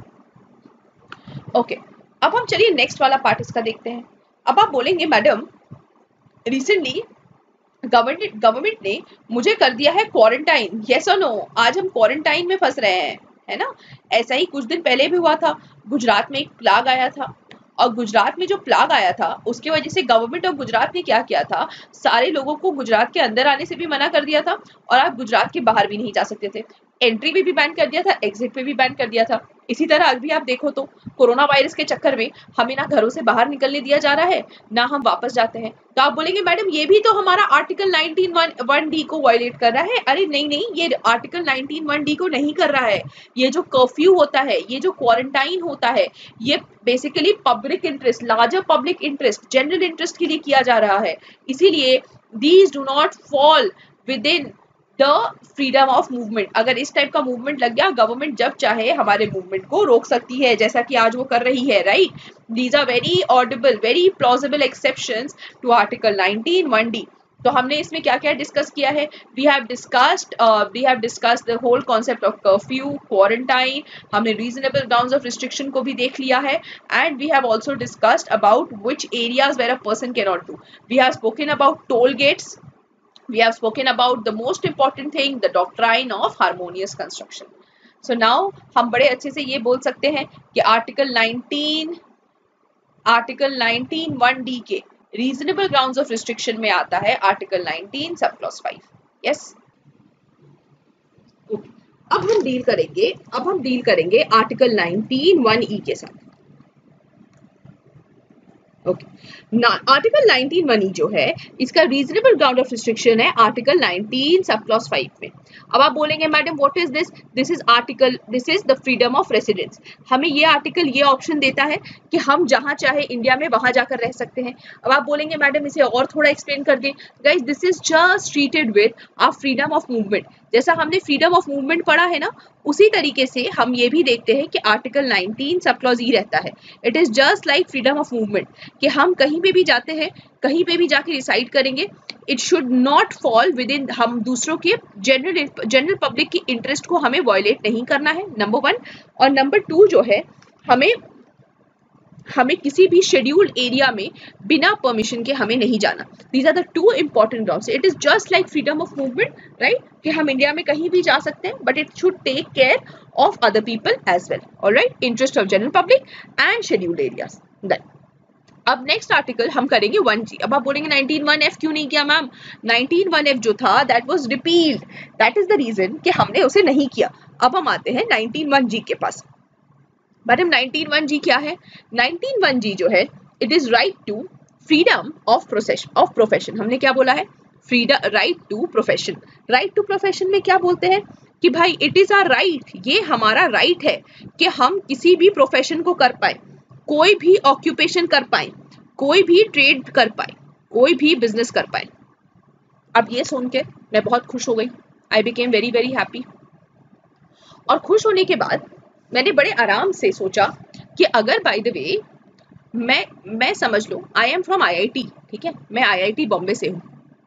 ओके, अब हम चलिए नेक्स्ट वाला पार्ट इसका देखते हैं। अब आप बोलेंगे मैडम रिसेंटली गवर्नमेंट गवर्नमेंट ने मुझे कर दिया है क्वारंटाइन, यस और नो। आज हम क्वारंटाइन में फंस रहे हैं, है ना। ऐसा ही कुछ दिन पहले भी हुआ था, गुजरात में एक प्लाग आया था, और गुजरात में जो प्लाग आया था उसके वजह से गवर्नमेंट ऑफ गुजरात ने क्या किया था, सारे लोगों को गुजरात के अंदर आने से भी मना कर दिया था और आप गुजरात के बाहर भी नहीं जा सकते थे। एंट्री पे भी बैन कर दिया था, एग्जिट पे भी बैन कर दिया था। इसी तरह अभी आप देखो तो कोरोना वायरस के चक्कर में हमें ना घरों से बाहर निकलने दिया जा रहा है, ना हम वापस जाते हैं। तो आप बोलेंगे मैडम ये भी तो हमारा आर्टिकल नाइनटीन वन डी को वायलेट कर रहा है। अरे नहीं नहीं, ये आर्टिकल नाइनटीन वन डी को नहीं कर रहा है। ये जो कर्फ्यू होता है, ये जो क्वारंटाइन होता है, ये basically public interest, larger public interest, general interest के लिए किया जा रहा है। इसीलिए these do not fall within the freedom of movement. अगर इस टाइप का मूवमेंट लग गया, गवर्नमेंट जब चाहे हमारे मूवमेंट को रोक सकती है, जैसा कि आज वो कर रही है, right. These are very audible, very plausible exceptions to article nineteen one D. तो हमने इसमें क्या क्या डिस्कस किया है, we have discussed we have discussed the whole concept of curfew, quarantine, हमने रीजनेबल ग्राउंड्स ऑफ रिस्ट्रिक्शन को भी देख लिया है, and we have also discussed about which areas where a person can not do. We have spoken about toll gates, we have spoken about the most important thing, the doctrine of harmonious construction. So now हम बड़े अच्छे से ये बोल सकते हैं कि article nineteen article nineteen one D के रीजनेबल ग्राउंड्स ऑफ रिस्ट्रिक्शन में आता है article nineteen sub clause five. Yes, अब हम डील करेंगे अब हम डील करेंगे आर्टिकल नाइनटीन वन ई के साथ। Okay, article nineteen one E जो है इसका रीजनेबल ग्राउंड ऑफ रिस्ट्रिक्शन है article nineteen sub clause five में। अब आप बोलेंगे madam what is this, this is article this is the freedom of residence. हमें ये आर्टिकल ये ऑप्शन देता है कि हम जहां चाहे इंडिया में वहां जाकर रह सकते हैं। अब आप बोलेंगे मैडम इसे और थोड़ा एक्सप्लेन कर दें। Guys, this is just treated with our freedom of movement. जैसा हमने फ्रीडम ऑफ मूवमेंट पढ़ा है ना, उसी तरीके से हम ये भी देखते हैं कि article nineteen sub clause E रहता है। It is just like freedom of movement कि हम कहीं पे भी जाते हैं, कहीं पे भी जाके रिसाइड करेंगे। It should not fall within, हम दूसरों के जनरल जनरल पब्लिक की इंटरेस्ट को हमें वायलेट नहीं करना है, नंबर वन। और नंबर टू जो है, हमें हमें किसी भी शेड्यूल्ड एरिया में बिना परमिशन के हमें नहीं जाना। These are the two important grounds. It is just like freedom of movement, right, कि हम इंडिया में कहीं भी जा सकते हैं, but it should take care of other people as well, alright, interest of general public and scheduled areas. Then अब next article हम करेंगे वन जी। अब आप बोलेंगे नाइनटीन वन एफ क्यों नहीं किया मैम? नाइनटीन वन एफ जो था that was repealed, that is the reason कि हमने उसे नहीं किया। अब हम आते हैं नाइनटीन वन जी के पास। मैडम नाइनटीन वन जी क्या है? नाइनटीन वन जी जो है it is right to freedom of procession of profession. हमने क्या बोला है? Freedom, right to profession. Right to profession में क्या बोलते हैं कि भाई इट इज आवर राइट, ये हमारा राइट है कि हम किसी भी प्रोफेशन को कर पाए, कोई भी ऑक्यूपेशन कर पाए, कोई भी ट्रेड कर पाए, कोई भी बिजनेस कर पाए। अब ये सुन के मैं बहुत खुश हो गई, I became very very happy. और खुश होने के बाद मैंने बड़े आराम से सोचा कि अगर बाय द वे मैं मैं समझ लो I am from I I T, ठीक है, मैं आई आई टी बॉम्बे से हूँ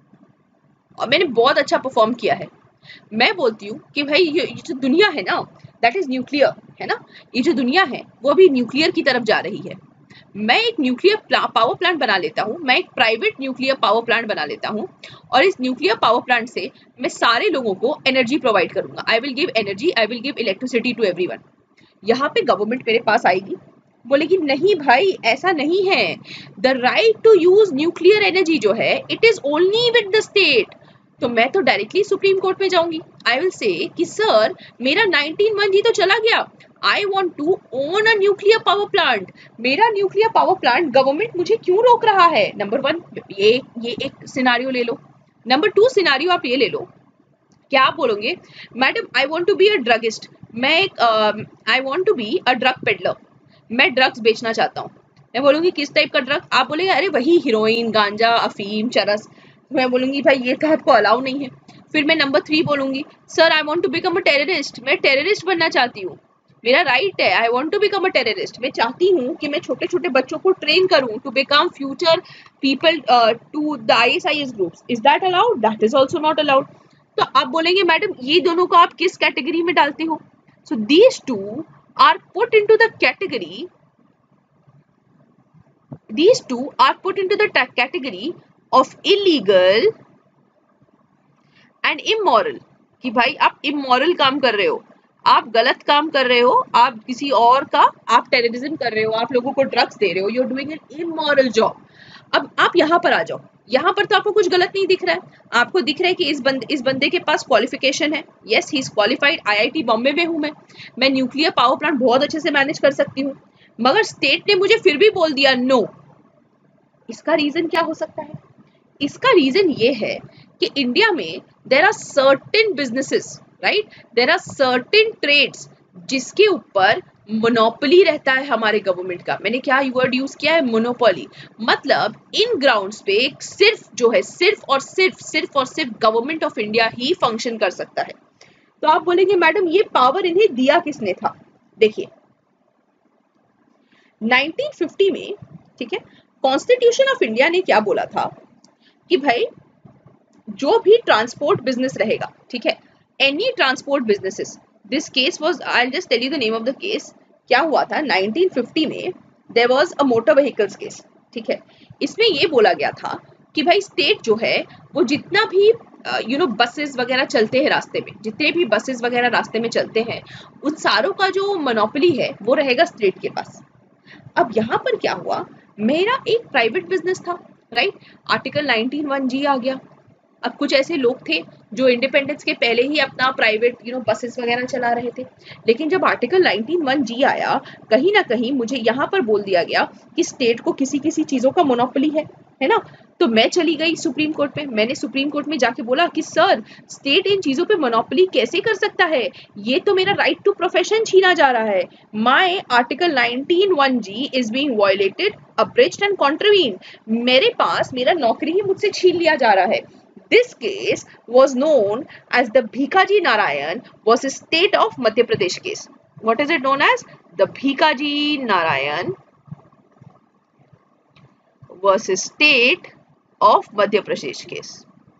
और मैंने बहुत अच्छा परफॉर्म किया है। मैं बोलती हूँ कि भाई ये जो दुनिया है ना दैट इज न्यूक्लियर, है ना, ये जो दुनिया है वो अभी न्यूक्लियर की तरफ जा रही है। मैं एक न्यूक्लियर पावर प्लांट बना लेता हूँ, मैं एक प्राइवेट न्यूक्लियर पावर प्लांट बना लेता हूँ और इस न्यूक्लियर पावर प्लांट से मैं सारे लोगों को एनर्जी प्रोवाइड करूंगा। I will give energy, I will give electricity to everyone. यहाँ पे गवर्नमेंट मेरे पास आएगी, बोलेगी नहीं भाई ऐसा नहीं है, the right to use nuclear energy जो है it is only with the state. तो मैं तो डायरेक्टली सुप्रीम कोर्ट में जाऊंगी, आई विल से कि सर मेरा नाइनटीन वन जी तो चला गया, I want to own a nuclear power plant, मेरा न्यूक्लियर पावर प्लांट गवर्नमेंट मुझे क्यों रोक रहा है। नंबर वन ये ये एक सिनारियो ले लो। नंबर टू सिनारियो आप ये ले लो, क्या आप बोलोगे madam I want to be a druggist, मैं एक I want to be a drug peddler, मैं ड्रग्स बेचना चाहता हूँ। मैं बोलूंगी किस टाइप का ड्रग, आप बोलेंगे अरे वही हीरोइन, गांजा, अफीम, चरस। मैं बोलूंगी भाई ये तो आपको अलाउ नहीं है। फिर मैं नंबर थ्री बोलूंगी sir I want to become a terrorist, मैं टेररिस्ट बनना चाहती हूँ, मेरा राइट है, I want to become a terrorist, मैं चाहती हूँ कि मैं छोटे छोटे बच्चों को ट्रेन करूँ to become future people to the I S I S groups, is that allowed, that is also not allowed. तो आप बोलेंगे मैडम ये दोनों को आप किस कैटेगरी में डालते हो। So these two are put into the category, these two are put into the category of illegal and immoral, कि भाई आप immoral काम कर रहे हो, आप गलत काम कर रहे हो, आप किसी और का आप टेररिज्म कर रहे हो, आप लोगों को ड्रग्स दे रहे हो, you are doing an immoral job. अब आप यहाँ पर आ जाओ, यहाँ पर तो आपको कुछ गलत नहीं दिख रहा है, आपको दिख रहा है कि इस बंदे इस बंदे के पास क्वालिफिकेशन है, yes he is qualified, IIT Bombay में हूँ मैं मैं न्यूक्लियर पावर प्लांट बहुत अच्छे से मैनेज कर सकती हूँ, मगर स्टेट ने मुझे फिर भी बोल दिया नो। इसका रीजन क्या हो सकता है? इसका रीजन ये है कि इंडिया में there are certain businesses, right, there are certain trades जिसके ऊपर मोनोपोली रहता है हमारे गवर्नमेंट का। मैंने क्या वर्ड यूज किया है, मोनोपोली, मतलब इन ग्राउंड्स पे सिर्फ जो है सिर्फ और सिर्फ सिर्फ और सिर्फ गवर्नमेंट ऑफ इंडिया ही फंक्शन कर सकता है। तो आप बोलेंगे मैडम ये पावर इन्हें दिया किसने था। देखिए नाइनटीन फिफ्टी में, ठीक है, कॉन्स्टिट्यूशन ऑफ इंडिया ने क्या बोला था कि भाई जो भी ट्रांसपोर्ट बिजनेस रहेगा, ठीक है, any transport businesses, this case was, I will just tell you the name of the case. क्या हुआ था नाइनटीन फिफ्टी में, there was a motor vehicles case, ठीक है, इसमें ये बोला गया था कि भाई स्टेट जो है वो जितना भी यू नो बसेस वगैरह चलते हैं रास्ते में, जितने भी बसेस वगैरह रास्ते में चलते हैं उन सारों का जो मोनोपोली है वो रहेगा स्टेट के पास। अब यहाँ पर क्या हुआ, मेरा एक प्राइवेट बिजनेस था, right, article nineteen one G आ गया। अब कुछ ऐसे लोग थे जो इंडिपेंडेंस के पहले ही अपना प्राइवेट यू नो बसेस वगैरह चला रहे थे, लेकिन जब आर्टिकल नाइनटीन वन जी आया कहीं ना कहीं मुझे यहाँ पर बोल दिया गया कि स्टेट को किसी किसी चीजों का मोनोपोली है है ना। तो मैं चली गई सुप्रीम कोर्ट पे, मैंने सुप्रीम कोर्ट में जाके बोला कि सर स्टेट इन चीजों पे मोनोपोली कैसे कर सकता है, ये तो मेरा राइट टू प्रोफेशन छीना जा रहा है, my article nineteen one G is being violated, abridged and contravene, मेरे पास मेरा नौकरी ही मुझसे छीन लिया जा रहा है। This case was known as the Bhikaji Narayan versus State of Madhya Pradesh case. What is it known as? The Bhikaji Narayan versus State of Madhya Pradesh case.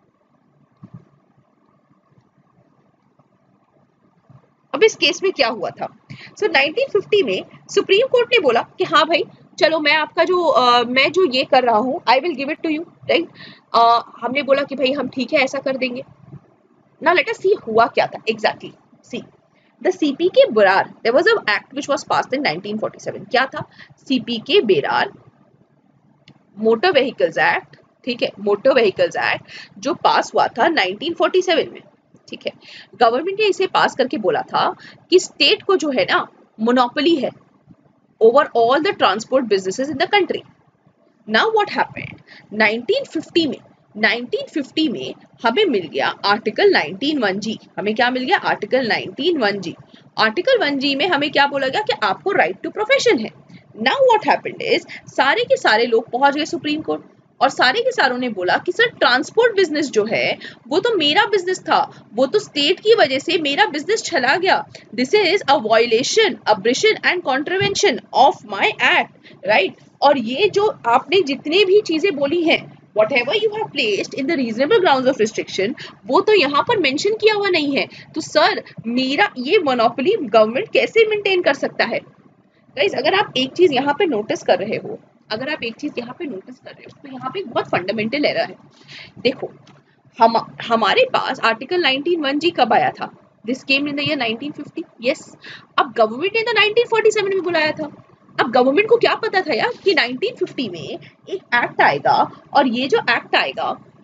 अब इस केस में क्या हुआ था, सो so, नाइनटीन फिफ्टी में Supreme Court ने बोला कि हाँ भाई चलो मैं आपका जो uh, मैं जो ये कर रहा हूँ I will give it to you, right. हमने बोला कि भाई हम ठीक है ऐसा कर देंगे। नाउ लेट अस सी हुआ क्या था exactly. See the CPK Berar, there was an act which was passed in nineteen forty seven. क्या था, CPK Berar motor vehicles act, ठीक है, मोटर व्हीकल्स एक्ट जो पास हुआ था नाइनटीन फोर्टी सेवन में, ठीक है। गवर्नमेंट ने इसे पास करके बोला था कि स्टेट को जो है ना मोनोपोली है over all the transport businesses in the country. Now what happened, nineteen fifty में नाइनटीन फिफ्टी में हमें मिल गया आर्टिकल नाइनटीन वन जी, हमें क्या मिल गया, article nineteen one G. Article one G में हमें क्या बोला गया कि आपको राइट टू प्रोफेशन है। नाउ व्हाट हैपेंड इज सारे के सारे लोग पहुंच गए सुप्रीम कोर्ट और सारे के सारों ने बोला कि सर ट्रांसपोर्ट बिजनेस जो है वो तो मेरा बिजनेस था, वो तो स्टेट की वजह से मेरा बिजनेस चला गया, this is a violation, abrasion and contravention of my act, right. और ये जो आपने जितने भी चीजें बोली हैं whatever you have placed in the reasonable grounds of restriction, वो तो यहाँ पर मेंशन किया हुआ नहीं है। तो सर मेरा ये मोनोपोली गवर्नमेंट कैसे मेंटेन कर सकता है। गाइस अगर आप एक चीज यहाँ पे नोटिस कर रहे हो, अगर आप एक चीज यहाँ पे नोटिस कर रहे हो तो यहाँ पे एक बहुत फंडामेंटल एरर है। देखो हम हमारे पास आर्टिकल नाइनटीन वन जी कब आया था, this came in the year nineteen fifty, yes. अब गवर्नमेंट ने तो नाइनटीन फोर्टी सेवन में बुलाया था। अब गवर्नमेंट को क्या पता था यार कि नाइनटीन फिफ्टी में एक एक्ट आएगा और ये जो एक्ट आएगा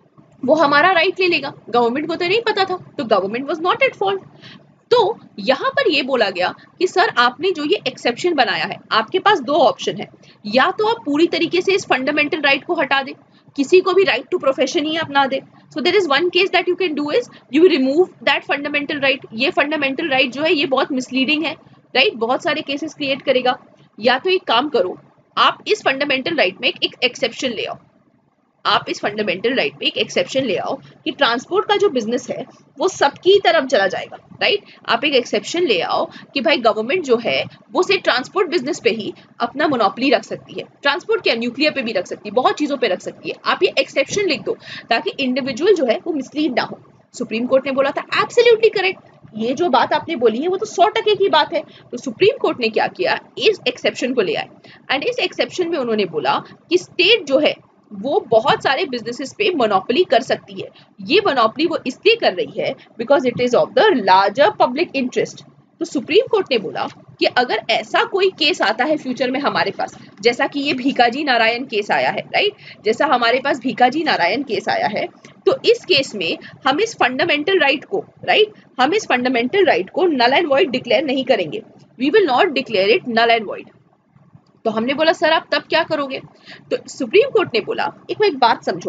वो हमारा राइट ले लेगा। गवर्नमेंट को तो नहीं पता था, तो government was not at fault. तो यहाँ पर ये बोला गया कि सर आपने जो ये एक्सेप्शन बनाया है, आपके पास दो ऑप्शन है, या तो आप पूरी तरीके से इस फंडामेंटल राइट को हटा दे, किसी को भी राइट टू प्रोफेशन ही अपना दे। So there is one case that you can do is you remove that fundamental right. ये फंडामेंटल राइट जो है ये बहुत मिसलीडिंग है, राइट, बहुत सारे केसेस क्रिएट करेगा। या तो एक काम करो, आप इस फंडामेंटल राइट में एक एक्सेप्शन ले आओ, आप इस फंडामेंटल राइट पे एक एक्सेप्शन ले आओ कि ट्रांसपोर्ट का जो बिजनेस है वो सबकी तरफ चला जाएगा, राइट। आप एक एक्सेप्शन ले आओ कि भाई गवर्नमेंट जो है वो सिर्फ ट्रांसपोर्ट बिजनेस पे ही अपना मोनोपोली रख सकती है, ट्रांसपोर्ट क्या न्यूक्लियर पे भी रख सकती है, बहुत चीजों पे रख सकती है। आप ये एक्सेप्शन लिख दो ताकि इंडिविजुअल जो है वो मिसलीड ना हो। सुप्रीम कोर्ट ने बोला था एब्सोल्युटली करेक्ट, ये जो बात आपने बोली है वो तो सौ टके की बात है। तो सुप्रीम कोर्ट ने क्या किया, इस एक्सेप्शन को ले आए एंड इस एक्सेप्शन में उन्होंने बोला कि स्टेट जो है वो बहुत सारे बिजनेसेस पे मोनोपोली कर सकती है। ये मोनोपोली वो इसलिए कर रही है because it is of the larger public interest. तो सुप्रीम कोर्ट ने बोला कि अगर ऐसा कोई केस आता है फ्यूचर में हमारे पास, जैसा कि ये भीकाजी नारायण केस आया है, राइट, जैसा हमारे पास भीकाजी नारायण केस आया है, तो इस केस में हम इस फंडामेंटल राइट को, राइट, हम इस फंडामेंटल राइट को नल एंड वॉइड डिक्लेयर नहीं करेंगे, we will not declare it null and void. तो हमने बोला सर आप तब क्या करोगे? तो सुप्रीम कोर्ट ने बोला एक एक बात समझो,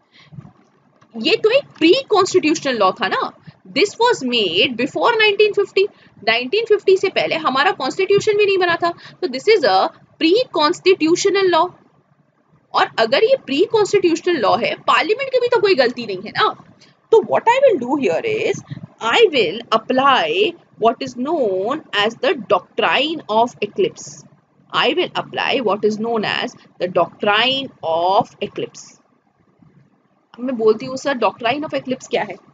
ये तो एक प्री कॉन्स्टिट्यूशनल लॉ था ना, this was made before nineteen fifty, nineteen fifty से पहले हमारा कॉन्स्टिट्यूशन भी नहीं बना था, तो this is a pre constitutional law. और अगर ये प्री कॉन्स्टिट्यूशनल लॉ है, पार्लियामेंट की भी तो कोई गलती नहीं है ना। तो what I will do here is I will apply what is known as the doctrine of eclipse. I will apply what is known as the doctrine of eclipse. मैं बोलती हूँ सर डॉक्ट्राइन ऑफ एक्लिप्स क्या है?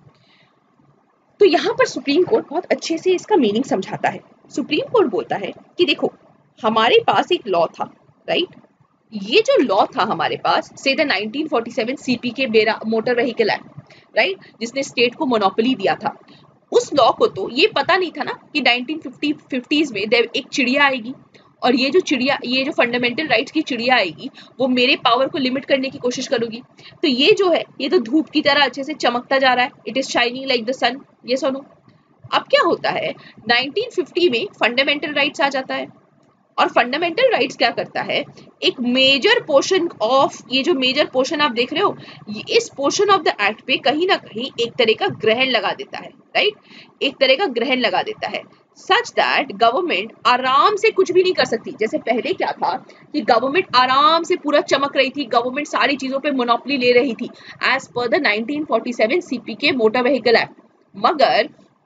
तो यहाँ पर supreme court बहुत अच्छे से इसका मीनिंग समझाता है। सुप्रीम कोर्ट बोलता है कि देखो हमारे पास एक लॉ था, राइट, ये जो लॉ था हमारे पास से द नाइनटीन फोर्टी सेवन सीपीके Berar motor vehicle act, right, जिसने स्टेट को मोनोपोली दिया था, उस लॉ को तो ये पता नहीं था ना कि नाइनटीन फिफ्टी फिफ्टीज़ में एक चिड़िया आएगी और ये जो चिड़िया, ये जो फंडामेंटल राइट्स की चिड़िया आएगी वो मेरे पावर को लिमिट करने की कोशिश करूंगी। तो ये जो है ये तो धूप की तरह अच्छे से चमकता जा रहा है, it is shining like the sun, ये सुनो। अब क्या होता है, नाइनटीन फिफ्टी में फंडामेंटल राइट्स आ जाता है और फंडामेंटल राइट्स क्या करता है, एक मेजर पोर्शन ऑफ, ये जो मेजर पोर्शन आप देख रहे हो, ये इस पोर्शन ऑफ द एक्ट पे कहीं ना कहीं एक तरह का ग्रहण लगा देता है, राइट, एक तरह का ग्रहण लगा देता है सच दैट गवर्नमेंट आराम से कुछ भी नहीं कर सकती। जैसे पहले क्या था कि गवर्नमेंट आराम से पूरा चमक रही थी, गवर्नमेंट सारी चीजों पे मोनोपोली ले रही थी as per the nineteen forty seven सीपीके मोटर व्हीकल एक्ट। मगर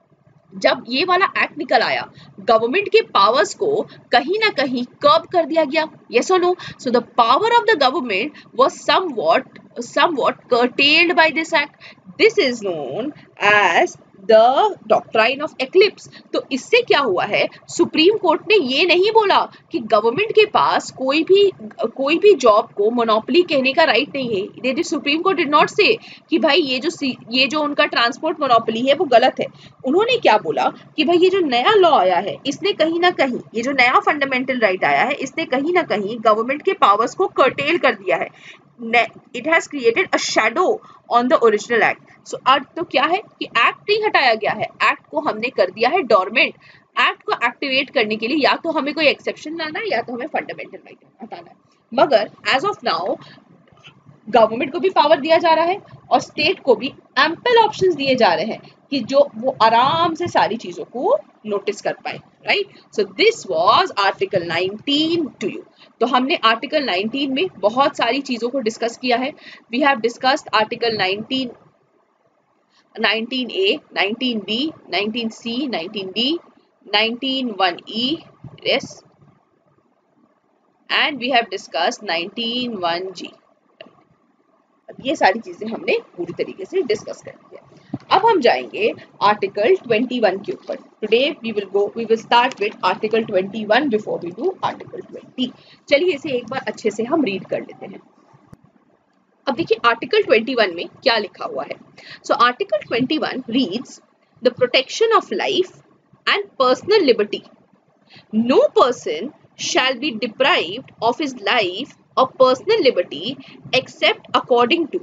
जब ये वाला एक्ट निकल आया, गवर्नमेंट के पावर्स को कहीं ना कहीं कर्ब कर दिया गया, यस और no. So the power of the government was somewhat somewhat curtailed by this act. This is known as the doctrine of eclipse. तो इससे क्या हुआ है, सुप्रीम कोर्ट ने ये नहीं बोला कि गवर्नमेंट के पास कोई भी कोई भी जॉब को मोनोपोली कहने का राइट नहीं है। The supreme court did not say कि भाई ये जो ये जो उनका ट्रांसपोर्ट मोनोपोली है वो गलत है। उन्होंने क्या बोला कि भाई ये जो नया लॉ आया है इसने कहीं ना कहीं, ये जो नया फंडामेंटल राइट आया है इसने कहीं ना कहीं गवर्नमेंट के पावर्स को कर्टेल कर दिया है। It has created a shadow on the original act. So अब तो क्या है कि एक्ट नहीं हटाया गया है, एक्ट को हमने कर दिया है डोरमेंट। एक्ट को एक्टिवेट करने के लिए या तो हमें कोई एक्सेप्शन लाना है या तो हमें फंडामेंटल राइट हटाना है। मगर एज ऑफ नाउ गवर्नमेंट को भी पावर दिया जा रहा है और स्टेट को भी एम्पल ऑप्शंस दिए जा रहे हैं कि जो वो आराम से सारी चीजों को नोटिस कर पाए, right. So this was article nineteen to you. तो हमने आर्टिकल नाइनटीन में बहुत सारी चीजों को डिस्कस किया है। We have discussed article nineteen, nineteen A, nineteen B, nineteen C, nineteen D, nineteen one E, yes, and we have discussed nineteen one G. ये सारी चीजें हमने पूरी तरीके से डिस्कस कर ली है। अब हम जाएंगे आर्टिकल ट्वेंटी वन के ऊपर। Today we will go we will start with article twenty one before we do article twenty. चलिए इसे एक बार अच्छे से हम रीड कर लेते हैं। अब देखिए आर्टिकल ट्वेंटी वन में क्या लिखा हुआ है। So article twenty one reads the protection of life and personal liberty. No person shall be deprived of his life or personal liberty except according to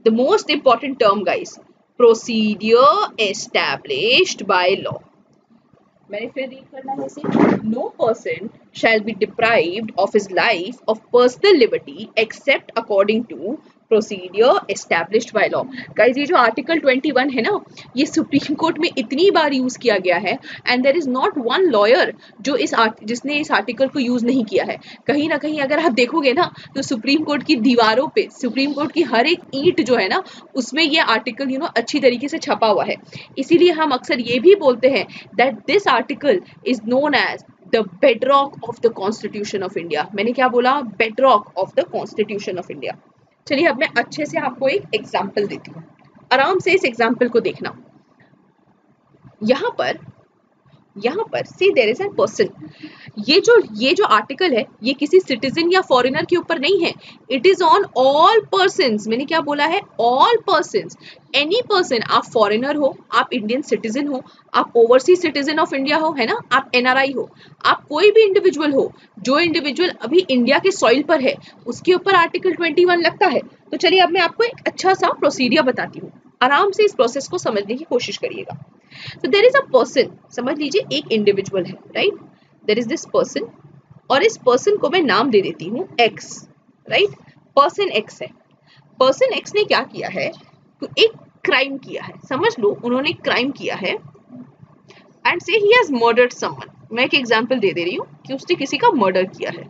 the most important term guys, procedure established by law. मैंने फिर read करना है इसे, no person shall be deprived of his life of personal liberty except according to procedure established by law. Guys ये जो article इक्कीस है ना, ये सुप्रीम कोर्ट में इतनी बार यूज किया गया है and there is not one lawyer जो इस जिसने इस आर्टिकल को यूज नहीं किया है। कहीं ना कहीं अगर आप देखोगे ना तो सुप्रीम कोर्ट की दीवारों पे, सुप्रीम कोर्ट की हर एक ईंट जो है ना उसमें ये आर्टिकल यू नो अच्छी तरीके से छपा हुआ है। इसीलिए हम अक्सर ये भी बोलते हैं that this article is known as the bedrock of the constitution of India. मैंने क्या बोला? Bedrock of the constitution of India. चलिए अब मैं अच्छे से आपको एक एग्जाम्पल देती हूँ, आराम से इस एग्जाम्पल को देखना। यहाँ पर यहाँ पर see there is an person. ये जो ये जो आर्टिकल है ये किसी सिटीजन या फॉरेनर के ऊपर नहीं है, it is on all persons. मैंने क्या बोला है? All persons, any person. आप फॉरेनर हो, आप इंडियन सिटीजन हो, आप ओवरसीज सिटीजन ऑफ इंडिया हो, है ना, आप एनआरआई हो, आप कोई भी इंडिविजुअल हो, जो इंडिविजुअल अभी इंडिया के सॉइल पर है उसके ऊपर आर्टिकल इक्कीस लगता है। तो चलिए अब मैं आपको एक अच्छा सा प्रोसीडियर बताती हूँ, आराम से इस प्रोसेस को समझने की कोशिश करिएगा। तो देयर इज अ पर्सन, समझ लीजिए एक इंडिविजुअल है, right, there is this person, और इस पर्सन को मैं नाम दे देती हूँ एक्स, राइट, पर्सन एक्स है। पर्सन एक्स ने क्या किया है? तो एक क्राइम किया है, समझ लो उन्होंने क्राइम किया है एंड से ही हैज मर्डर्ड समवन। मैं एक एग्जांपल दे दे रही हूँ कि उसने किसी का मर्डर किया है।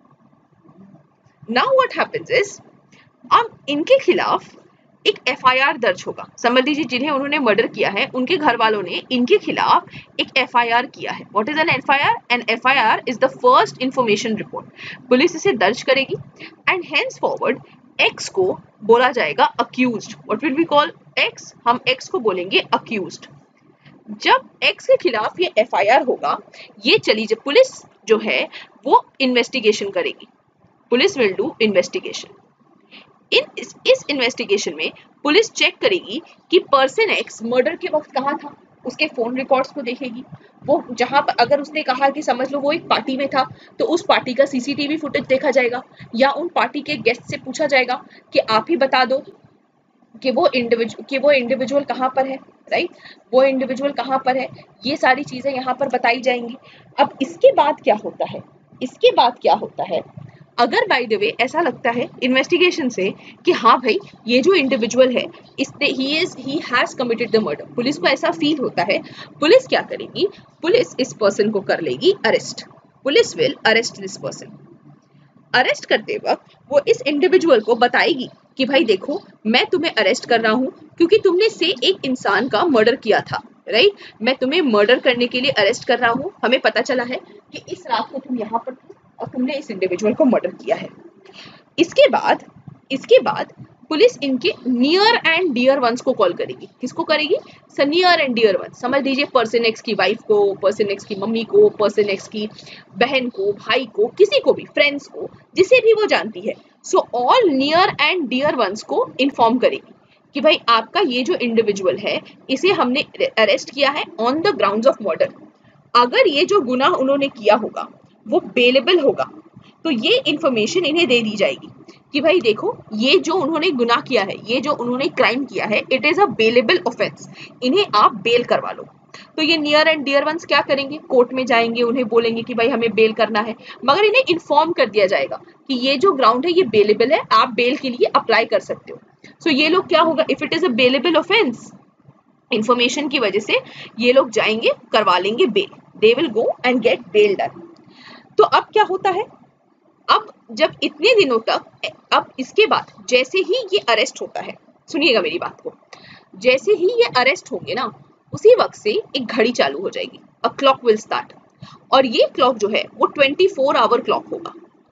नाउ व्हाट हैपेंस इज, अब इनके खिलाफ एक एफआईआर दर्ज होगा। समझ लीजिए जिन्हें उन्होंने मर्डर किया है उनके घर वालों ने इनके खिलाफ एक एफआईआर किया है। What is an FIR? An FIR is the first information report. Police इसे दर्ज करेगी एंड हेंस फॉरवर्ड एक्स को बोला जाएगा accused. What will we call X? हम एक्स को बोलेंगे अक्यूज्ड। जब एक्स के खिलाफ ये एफआईआर होगा, ये चली जब पुलिस जो है वो इन्वेस्टिगेशन करेगी, पुलिस विल डू इन्वेस्टिगेशन। इन इस, इस इन्वेस्टिगेशन में पुलिस चेक करेगी कि पर्सन एक्स मर्डर के वक्त कहाँ था, उसके फोन रिकॉर्ड्स को देखेगी। वो जहां पर अगर उसने कहा कि समझ लो वो एक पार्टी में था तो उस पार्टी का सीसीटीवी फुटेज देखा जाएगा, या उन पार्टी के गेस्ट से पूछा जाएगा कि आप ही बता दो कि वो इंडिविजुअल कि वो इंडिविजुअल कहाँ पर है, राइट, वो इंडिविजुअल कहाँ पर है, ये सारी चीजें यहाँ पर बताई जाएंगी। अब इसके बाद क्या होता है? इसके बाद क्या होता है? अगर बाय द वे ऐसा लगता है इन्वेस्टिगेशन से कि हाँ भाई ये जो इंडिविजुअल है इसने he is he has committed the murder, police को ऐसा फील होता है, पुलिस क्या करेगी? पुलिस इस पर्सन को कर लेगी arrest. Police will arrest this person. Arrest करते वक्त वो इस इंडिविजुअल को बताएगी कि भाई देखो मैं तुम्हें अरेस्ट कर रहा हूँ क्योंकि तुमने से एक इंसान का मर्डर किया था, राइट, मैं तुम्हें मर्डर करने के लिए अरेस्ट कर रहा हूँ। हमें पता चला है कि इस रात को तुम यहाँ पर थे और तुमने इस इंडिविजुअल को मर्डर किया है। इसके बाद इसके बाद पुलिस इनके नियर एंड डियर वंस को कॉल करेगी। किसको करेगी? Sir near and dear ones, समझ लीजिए पर्सन एक्स की वाइफ को, पर्सन एक्स की मम्मी को, पर्सन एक्स की बहन को, भाई को, किसी को भी, फ्रेंड्स को, जिसे भी वो जानती है। So all near and dear ones को इन्फॉर्म करेगी कि भाई आपका ये जो इंडिविजुअल है इसे हमने अरेस्ट किया है on the grounds of murder. अगर ये जो गुनाह उन्होंने किया होगा वो बेलेबल होगा तो ये इंफॉर्मेशन इन्हें दे दी जाएगी कि भाई देखो ये जो उन्होंने गुनाह किया है, ये जो उन्होंने क्राइम किया है, it is a bailable offence, इन्हें आप बेल करवा लो। तो ये नियर एंड डियर वंस क्या करेंगे? कोर्ट में जाएंगे, उन्हें बोलेंगे कि भाई हमें बेल करना है, मगर इन्हें इन्फॉर्म कर दिया जाएगा कि ये जो ग्राउंड है ये बेलेबल है, आप बेल के लिए अप्लाई कर सकते हो। सो so, ये लोग क्या होगा, if it is a bailable offence, information की वजह से ये लोग जाएंगे, करवा लेंगे bail, they will go and get bail done. तो अब क्या होता है? अब जब इतने दिनों तक, अब इसके बाद जैसे ही ये अरेस्ट होता है, सुनिएगा मेरी बात को, जैसे ही ये अरेस्ट होंगे ना उसी वक्त से एक घड़ी चालू हो जाएगी, अ क्लॉक विल स्टार्ट, और ये क्लॉक जो है वो ट्वेंटी फोर आवर क्लॉक होगा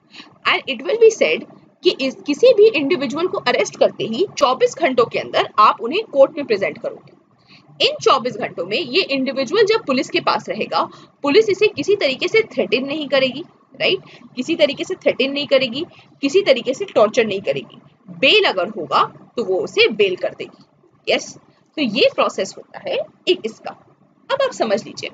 and it will be said कि इस किसी भी इंडिविजुअल को अरेस्ट करते ही चौबीस घंटों के अंदर आप उन्हें कोर्ट में प्रेजेंट करोगे। इन चौबीस घंटों में ये इंडिविजुअल जब पुलिस के पास रहेगा, पुलिस इसे किसी तरीके से थ्रेटन नहीं करेगी, राइट, किसी तरीके से थ्रेटन नहीं करेगी, किसी तरीके से टॉर्चर नहीं करेगी। बेल अगर होगा तो वो उसे बेल कर देगी। यस, तो ये प्रोसेस होता है एक इसका। अब आप समझ लीजिए,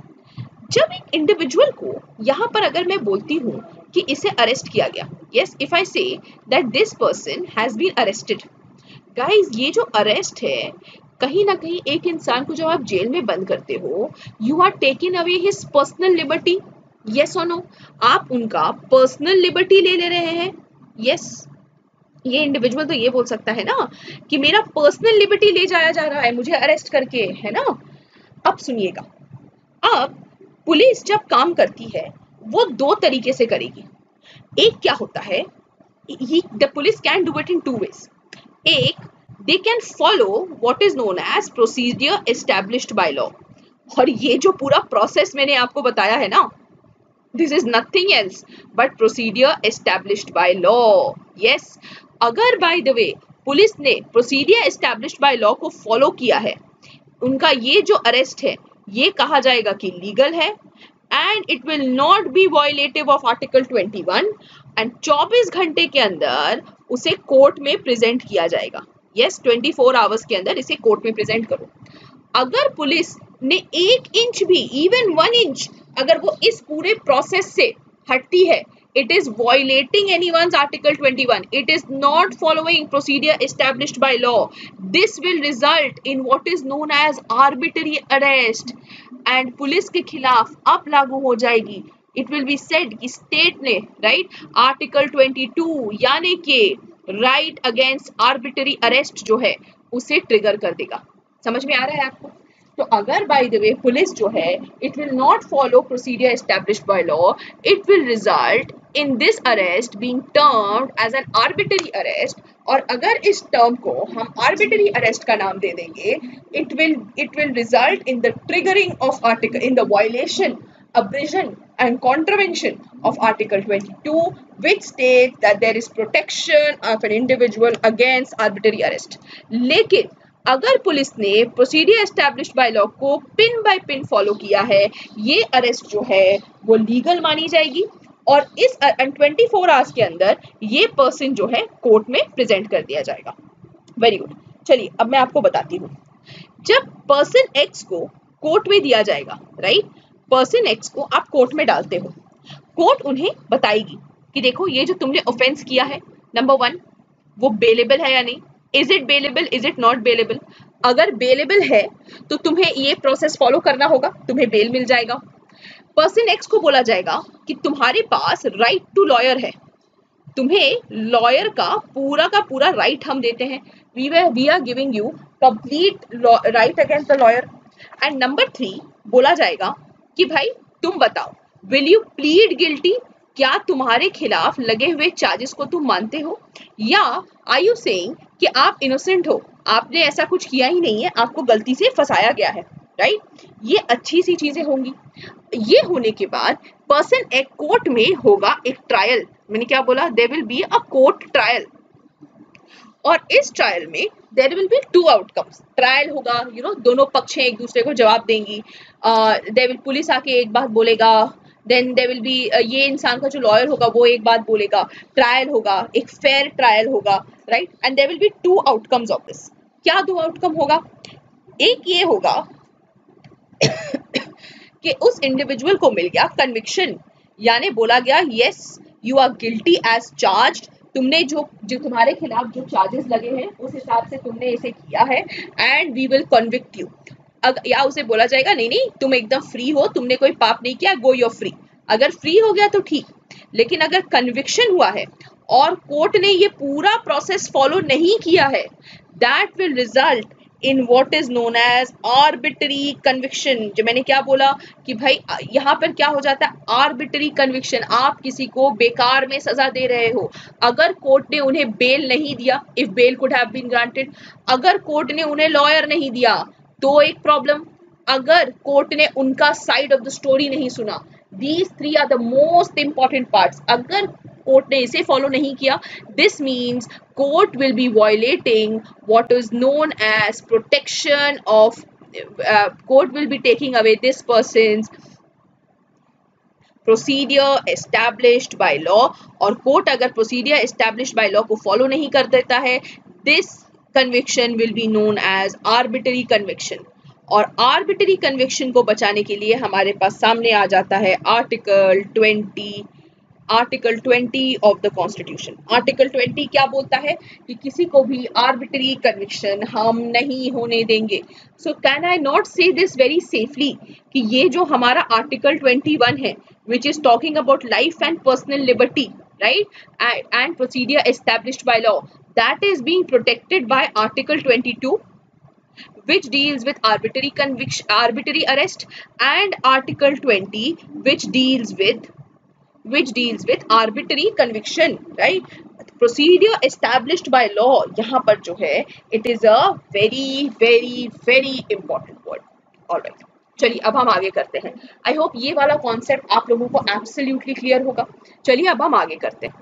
जब एक इंडिविजुअल को यहाँ पर अगर मैं बोलती हूँ कि इसे अरेस्ट किया गया, yes, if I say that this person has been arrested, guys ये जो अरेस्ट है, कहीं ना कहीं एक इंसान को जब आप जेल में बंद करते हो, you are taking away his personal liberty, yes और नो? आप उनका पर्सनल लिबर्टी ले ले रहे हैं, यस yes. ये इंडिविजुअल तो ये बोल सकता है ना कि मेरा पर्सनल लिबर्टी ले जाया जा रहा है मुझे अरेस्ट करके, है ना? अब सुनिएगा, अब पुलिस जब काम करती है वो दो तरीके से करेगी। एक क्या होता है, the police can do it in two ways. एक, they can follow what is known as procedure established by law, और ये जो पूरा प्रोसेस मैंने आपको बताया है ना, this is nothing else but procedure established by law, yes. अगर बाय द वे पुलिस ने प्रोसीजर एस्टैब्लिश्ड बाय लॉ को फॉलो किया है, उनका ये जो अरेस्ट है ये कहा जाएगा कि लीगल है, and it will not be violative of article twenty one, and चौबीस घंटे के अंदर उसे कोर्ट में प्रेजेंट किया जाएगा, यस, ट्वेंटी फोर आवर्स के अंदर इसे कोर्ट में प्रेजेंट करो। अगर पुलिस ने एक इंच भी, इवन वन इंच, अगर वो इस पूरे प्रोसेस से हटती है, it is violating anyone's article twenty-one, it is not following procedure established by law, this will result in what is known as arbitrary arrest, and police के खिलाफ अब लागू हो जाएगी, it will be said कि स्टेट ने right article twenty two यानी कि राइट अगेंस्ट आर्बिट्री अरेस्ट जो है उसे ट्रिगर कर देगा। समझ में आ रहा है आपको? तो अगर बाय द वे पुलिस जो है it will not follow procedure established by law, it will result in this arrest being termed as an arbitrary arrest, और अगर इस टर्म को हम आर्बिट्री अरेस्ट का नाम दे देंगे, it will it will result in the triggering of article, in the violation, abrasion and contravention of article twenty-two, which states that there is protection of an individual against arbitrary arrest। लेकिन अगर police ने procedure established by law को pin by pin follow किया है, ये arrest जो है वो लीगल मानी जाएगी, और इस ट्वेंटी फोर आवर्स के अंदर ये पर्सन जो है कोर्ट में प्रेजेंट कर दिया जाएगा। वेरी गुड, चलिए अब मैं आपको बताती हूँ। जब पर्सन एक्स को कोर्ट में दिया जाएगा, राइट, पर्सन एक्स को आप कोर्ट में डालते हो, कोर्ट उन्हें बताएगी कि देखो ये जो तुमने ऑफेंस किया है, नंबर वन, वो बेलेबल है या नहीं, is it bailable, is it not bailable. अगर बेलेबल है तो तुम्हें ये प्रोसेस फॉलो करना होगा, तुम्हें बेल मिल जाएगा। पर्सन एक्स को बोला जाएगा कि तुम्हारे पास राइट टू लॉयर है, तुम्हें लॉयर का पूरा का पूरा राइट हम देते हैं, we we are giving you complete right against the lawyer. And number three बोला जाएगा कि भाई तुम बताओ, विल यू प्लीड गिल्टी, क्या तुम्हारे खिलाफ लगे हुए चार्जेस को तुम मानते हो, या आर यू सेइंग कि आप इनोसेंट हो, आपने ऐसा कुछ किया ही नहीं है, आपको गलती से फंसाया गया है, राइट। ये अच्छी सी चीजें होंगी। ये होने के बाद पर्सन एक कोर्ट में होगा एक ट्रायल, मैंने क्या बोला, there will be a court trial, और इस ट्रायल में there will be two outcomes. Trial होगा, यू you नो know, दोनों पक्षें एक दूसरे को जवाब देंगी, देयर विल पुलिस आके एक बात बोलेगा, देन देयर विल बी ये इंसान का जो लॉयर होगा वो एक बात बोलेगा, ट्रायल होगा, एक फेयर ट्रायल होगा, right, and there will be two outcomes of this. क्या दो आउटकम होगा? एक ये होगा कि उस इंडिविजुअल को मिल गया कन्विक्शन, यानी बोला गया yes you are guilty as charged, तुमने जो जो तुम्हारे खिलाफ जो चार्जेस लगे हैं उस हिसाब से तुमने इसे किया है, and we will convict you. अगर या उसे बोला जाएगा नहीं नहीं तुम एकदम फ्री हो, तुमने कोई पाप नहीं किया, गो योर फ्री। अगर फ्री हो गया तो ठीक, लेकिन अगर कन्विक्शन हुआ है और कोर्ट ने ये पूरा प्रोसेस फॉलो नहीं किया है, that will result in what is known as arbitrary conviction. जो मैंने क्या बोला कि भाई यहाँ पर क्या हो जाता है, आर्बिट्री कन्विक्शन, आप किसी को बेकार में सजा दे रहे हो। अगर कोर्ट ने उन्हें बेल नहीं दिया, if bail could have been granted, अगर कोर्ट ने उन्हें लॉयर नहीं दिया तो एक प्रॉब्लम, अगर कोर्ट ने उनका साइड ऑफ द स्टोरी नहीं सुना, these three are the most important parts. अगर कोर्ट ने इसे फॉलो नहीं किया, this means court will be violating what is known as protection of, court will be taking away this persons procedure established by law, और court अगर procedure established by law को follow नहीं कर देता है, this conviction will be known as arbitrary conviction. और arbitrary conviction को बचाने के लिए हमारे पास सामने आ जाता है article twenty article twenty of the constitution. Article twenty क्या बोलता है कि किसी को भी आर्बिट्री कन्विक्शन हम नहीं होने देंगे। So can I not say this very safely कि ये जो हमारा आर्टिकल ट्वेंटी वन है which is talking about life and personal liberty, right, and procedure established by law, that is being protected by article twenty two which deals with arbitrary conviction, arbitrary arrest, and article twenty which deals with which deals with arbitrary conviction, right? Procedure established by law, यहाँ पर जो है it is a very very very important word. All right, चलिए अब हम आगे करते हैं। आई होप ये वाला कॉन्सेप्ट आप लोगों को एब्सोल्युटली क्लियर होगा। चलिए अब हम आगे करते हैं।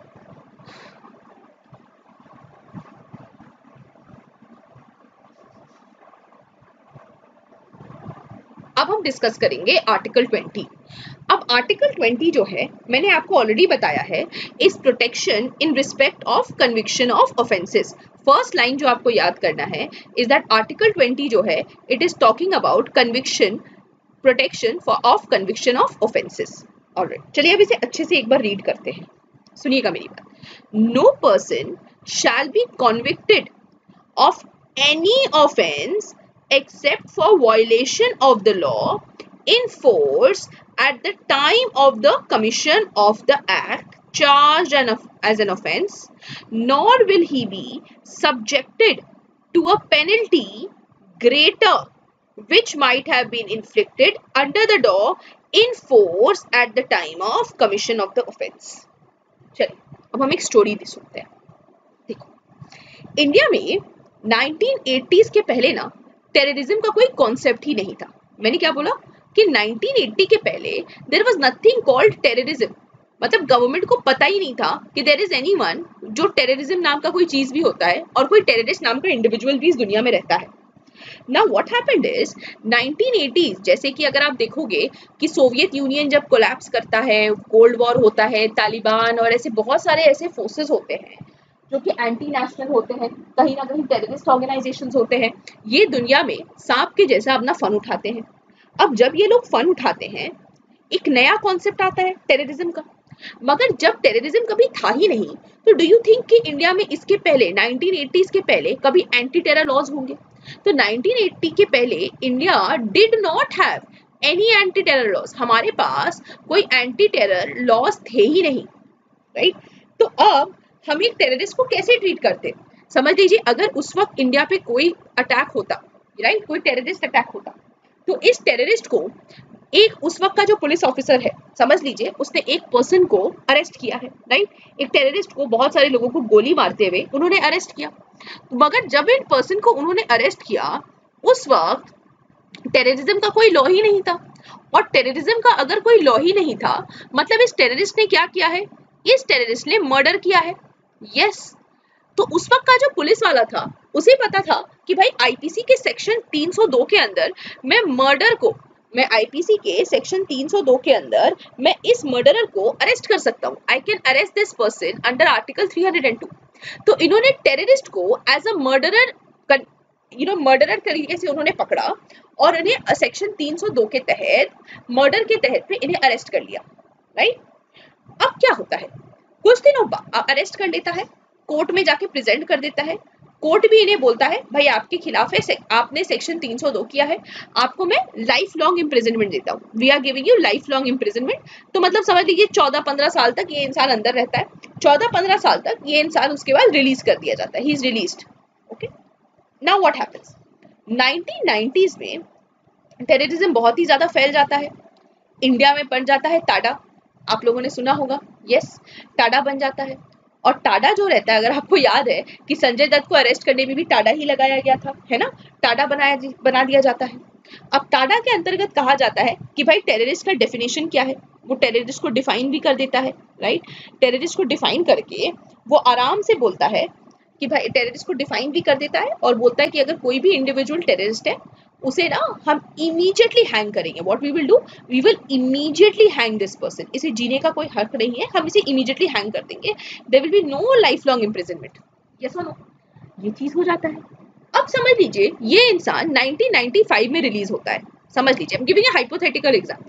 अब हम डिस्कस करेंगे आर्टिकल ट्वेंटी। अब आर्टिकल ट्वेंटी जो है मैंने आपको ऑलरेडी बताया है, is protection in respect of conviction of offences. First line जो आपको याद करना है इज दैट आर्टिकल ट्वेंटी जो है it is talking about conviction, protection for of conviction of offences. Alright, चलिए अब इसे अच्छे से एक बार रीड करते हैं, सुनिएगा मेरी बात। No person shall be convicted of any offence except for violation of the law in force at the time of the commission of the act charged as an offence, nor will he be subjected to a penalty greater which might have been inflicted under the law in force at the time of commission of the offence. चलिए अब हम एक story सुनते हैं। देखो, India में nineteen eighties के पहले ना टेररिज्म का कोई कॉन्सेप्ट ही नहीं था। मैंने क्या बोला कि नाइनटीन एटी के पहले there was nothing called terrorism, मतलब गवर्नमेंट को पता ही नहीं था कि देयर इज एनीवन जो टेररिज्म नाम का कोई चीज भी होता है और कोई टेररिस्ट नाम का इंडिविजुअल भी इस दुनिया में रहता है। Now what happened is nineteen eighties, जैसे कि अगर आप देखोगे कि सोवियत यूनियन जब कोलैप्स करता है, कोल्ड वॉर होता है, तालिबान और ऐसे बहुत सारे ऐसे फोर्सेस होते हैं जो कि एंटी नेशनल होते हैं, कहीं ना कहीं टेररिस्ट ऑर्गेनाइजेशंस होते हैं, ये दुनिया में सांप के जैसा अपना फन उठाते हैं। अब जब ये लोग फन उठाते हैं, एक नया कॉन्सेप्ट आता है टेररिज्म का, मगर जब टेररिज्म कभी था ही नहीं, तो डू यू थिंक कि इंडिया में इसके पहले नाइनटीन एटीज़ के पहले कभी एंटी टेरर लॉज होंगे? तो नाइनटीन एटी के पहले India did not have any anti terror laws, हमारे पास कोई एंटी टेरर लॉज थे ही नहीं, राइट? तो अब हम एक टेररिस्ट को कैसे ट्रीट करते? समझ लीजिए अगर उस वक्त इंडिया पे कोई अटैक होता, राइट, कोई टेररिस्ट अटैक होता, तो इस टेररिस्ट को एक उस वक्त का जो पुलिस ऑफिसर है, समझ लीजिए उसने एक पर्सन को अरेस्ट किया है, राइट, एक टेररिस्ट को बहुत सारे लोगों को गोली मारते हुए उन्होंने अरेस्ट किया। मगर जब इन पर्सन को उन्होंने अरेस्ट किया उस वक्त टेररिज्म का कोई लॉ ही नहीं था, और टेररिज्म का अगर कोई लॉ ही नहीं था मतलब इस टेररिस्ट ने क्या किया है? इस टेररिस्ट ने मर्डर किया है। Yes yes. तो उस वक्त का जो पुलिस वाला था उसे पता था कि भाई आईपीसी के सेक्शन तीन सौ दो के अंदर मैं मर्डर को, मैं आईपीसी के सेक्शन तीन सौ दो के अंदर मैं इस मर्डरर को अरेस्ट कर सकता हूँ। I can arrest this person under article three hundred two. तो इन्होंने टेररिस्ट को as a murderer, you know murderer तरीके से उन्होंने पकड़ा और इन्हें सेक्शन तीन सौ दो के तहत, मर्डर के तहत में इन्हें अरेस्ट कर लिया, राइट? अब क्या होता है, कुछ दिनों बाद अरेस्ट कर लेता है, कोर्ट में जाके प्रेजेंट कर देता है, कोर्ट भी इन्हें बोलता है भाई आपके खिलाफ है, आपने सेक्शन तीन सौ दो किया है, आपको मैं लाइफ लॉन्ग इम्प्रिजनमेंट देता हूँ, we are giving you life long imprisonment. तो मतलब समझ लीजिए चौदह पंद्रह साल तक ये इंसान अंदर रहता है, चौदह पंद्रह साल तक ये इंसान उसके बाद रिलीज कर दिया जाता है, he is released. Okay, now what happens, nineteen nineties में टेररिज्म बहुत ही ज्यादा फैल जाता है, इंडिया में बन जाता है टाडा, आप लोगों ने सुना होगा, यस, टाडा बन जाता है। और टाडा जो रहता है, अगर आपको याद है कि संजय दत्त को अरेस्ट करने में भी टाडा ही लगाया गया था, है ना, टाडा बनाया बना दिया जाता है। अब टाडा के अंतर्गत कहा जाता है कि भाई टेररिस्ट का डेफिनेशन क्या है, वो टेररिस्ट को डिफाइन भी कर देता है, राइट, टेररिस्ट को डिफाइन करके वो आराम से बोलता है कि भाई टेररिस्ट को डिफाइन भी कर देता है और बोलता है कि अगर कोई भी इंडिविजुअल टेररिस्ट है उसे ना हम इमीडिएटली हैंग करेंगे। What we will do, we will immediately hang this person, इसे जीने का कोई हक नहीं है, हम इसे इमीडिएटली हैंग कर देंगे, there will be no life long imprisonment. Yes और नो, ये चीज हो जाता है। अब समझ लीजिए ये इंसान नाइनटीन नाइंटी फाइव में रिलीज होता है, समझ लीजिए, I am giving a hypothetical example,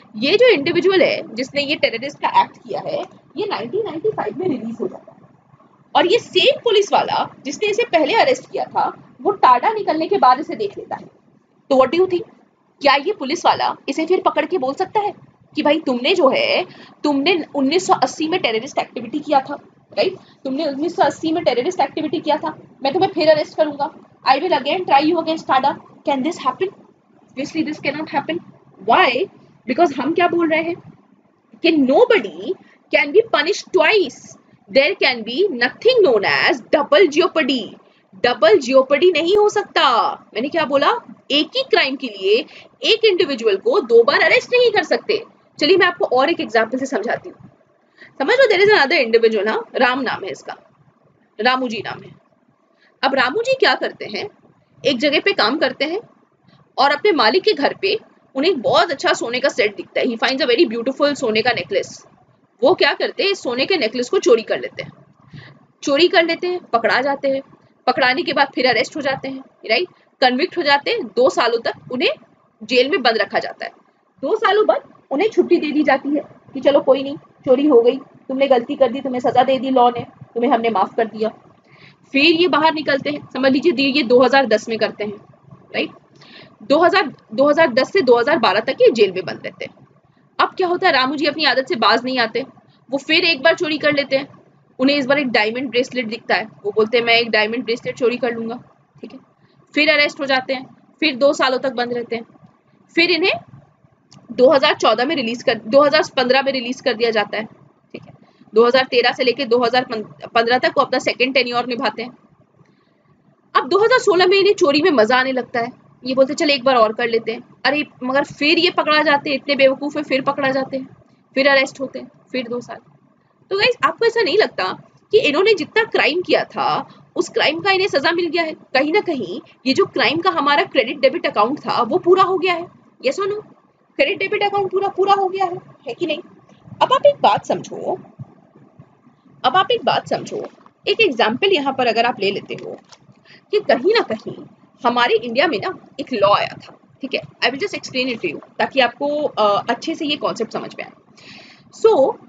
ये जो इंडिविजुअल है जिसने ये टेररिस्ट का एक्ट किया है, ये नाइनटीन नाइंटी फाइव में रिलीज हो जाता है, और ये सेम पुलिस वाला जिसने इसे पहले अरेस्ट किया था वो टाडा निकलने के बाद इसे देख लेता है। तो व्हाट डू यू थिंक, क्या ये पुलिस वाला इसे फिर पकड़ के बोल सकता है कि भाई तुमने जो है तुमने उन्नीस सौ अस्सी में टेररिस्ट एक्टिविटी किया था, राइट, तुमने उन्नीस सौ अस्सी में टेररिस्ट एक्टिविटी किया था, मैं तुम्हें फिर अरेस्ट करूंगा, I will again try you against TADA, can this happen? Obviously this can not happen. Why? Because हम क्या बोल रहे हैं कि nobody can be punished twice, there can be nothing known as double jeopardy, double jeopardy नहीं हो सकता। मैंने क्या बोला, एक ही क्राइम के लिए एक इंडिविजुअल को दो बार अरेस्ट नहीं कर सकते। चलिए मैं आपको और एक एग्जांपल से समझाती हूँ। समझ लो, देयर इज अनदर इंडिविजुअल, हाँ, राम नाम है इसका, रामू जी नाम है। अब रामू जी क्या करते हैं, एक जगह पे काम करते हैं और अपने मालिक के घर पे उन्हें एक बहुत अच्छा सोने का सेट दिखता है, he finds a very beautiful सोने का नेकलेस। वो क्या करते हैं, इस सोने के नेकलेस को चोरी कर लेते हैं, चोरी कर लेते हैं, पकड़ा जाते हैं, पकड़ाने के बाद फिर अरेस्ट हो जाते हैं, राइट, कन्विक्ट हो जाते हैं, दो सालों तक उन्हें जेल में बंद रखा जाता है। दो सालों बाद उन्हें छुट्टी दे दी जाती है कि चलो कोई नहीं, चोरी हो गई, तुमने गलती कर दी, तुम्हें सजा दे दी लॉ ने, तुम्हें हमने माफ कर दिया। फिर ये बाहर निकलते हैं, समझ लीजिए ये दो हज़ार दस में करते हैं, राइट, दो हज़ार दो हज़ार दस से दो हज़ार बारह तक ये जेल में बंद रहते हैं। अब क्या होता है, रामू जी अपनी आदत से बाज नहीं आते, वो फिर एक बार चोरी कर लेते हैं, उन्हें इस बार एक डायमंड ब्रेसलेट दिखता है, वो बोलते हैं मैं एक डायमंड ब्रेसलेट चोरी कर लूंगा, ठीक है, फिर अरेस्ट हो जाते हैं, फिर दो सालों तक बंद रहते हैं, फिर इन्हें दो हज़ार चौदह में रिलीज कर दो हज़ार पंद्रह में रिलीज कर दिया जाता है, ठीक है, दो हज़ार तेरह से लेकर दो हज़ार पंद्रह तक वो अपना सेकंड टेन्योर निभाते हैं। अब दो हज़ार सोलह में इन्हें चोरी में मजा आने लगता है, ये बोलते चल एक बार और कर लेते हैं, अरे मगर फिर ये पकड़ा जाते हैं, इतने बेवकूफ है, फिर पकड़ा जाते हैं, फिर अरेस्ट होते हैं, फिर दो साल। तो गाइस आपको ऐसा नहीं लगता कि इन्होंने जितना क्राइम किया था उस क्राइम का इन्हें सजा मिल गया है? कहीं ना कहीं ये जो क्राइम का हमारा क्रेडिट डेबिट अकाउंट था वो पूरा हो गया है, यस और नो? क्रेडिट डेबिट अकाउंट पूरा पूरा हो गया है, है कि नहीं? अब आप एक बात समझो, अब आप एक बात समझो, एक एग्जाम्पल यहाँ पर अगर आप ले लेते हो कि कहीं ना कहीं हमारे इंडिया में ना एक लॉ आया था, ठीक है, I will just explain it to you ताकि आपको uh, अच्छे से ये कॉन्सेप्ट समझ में आए। So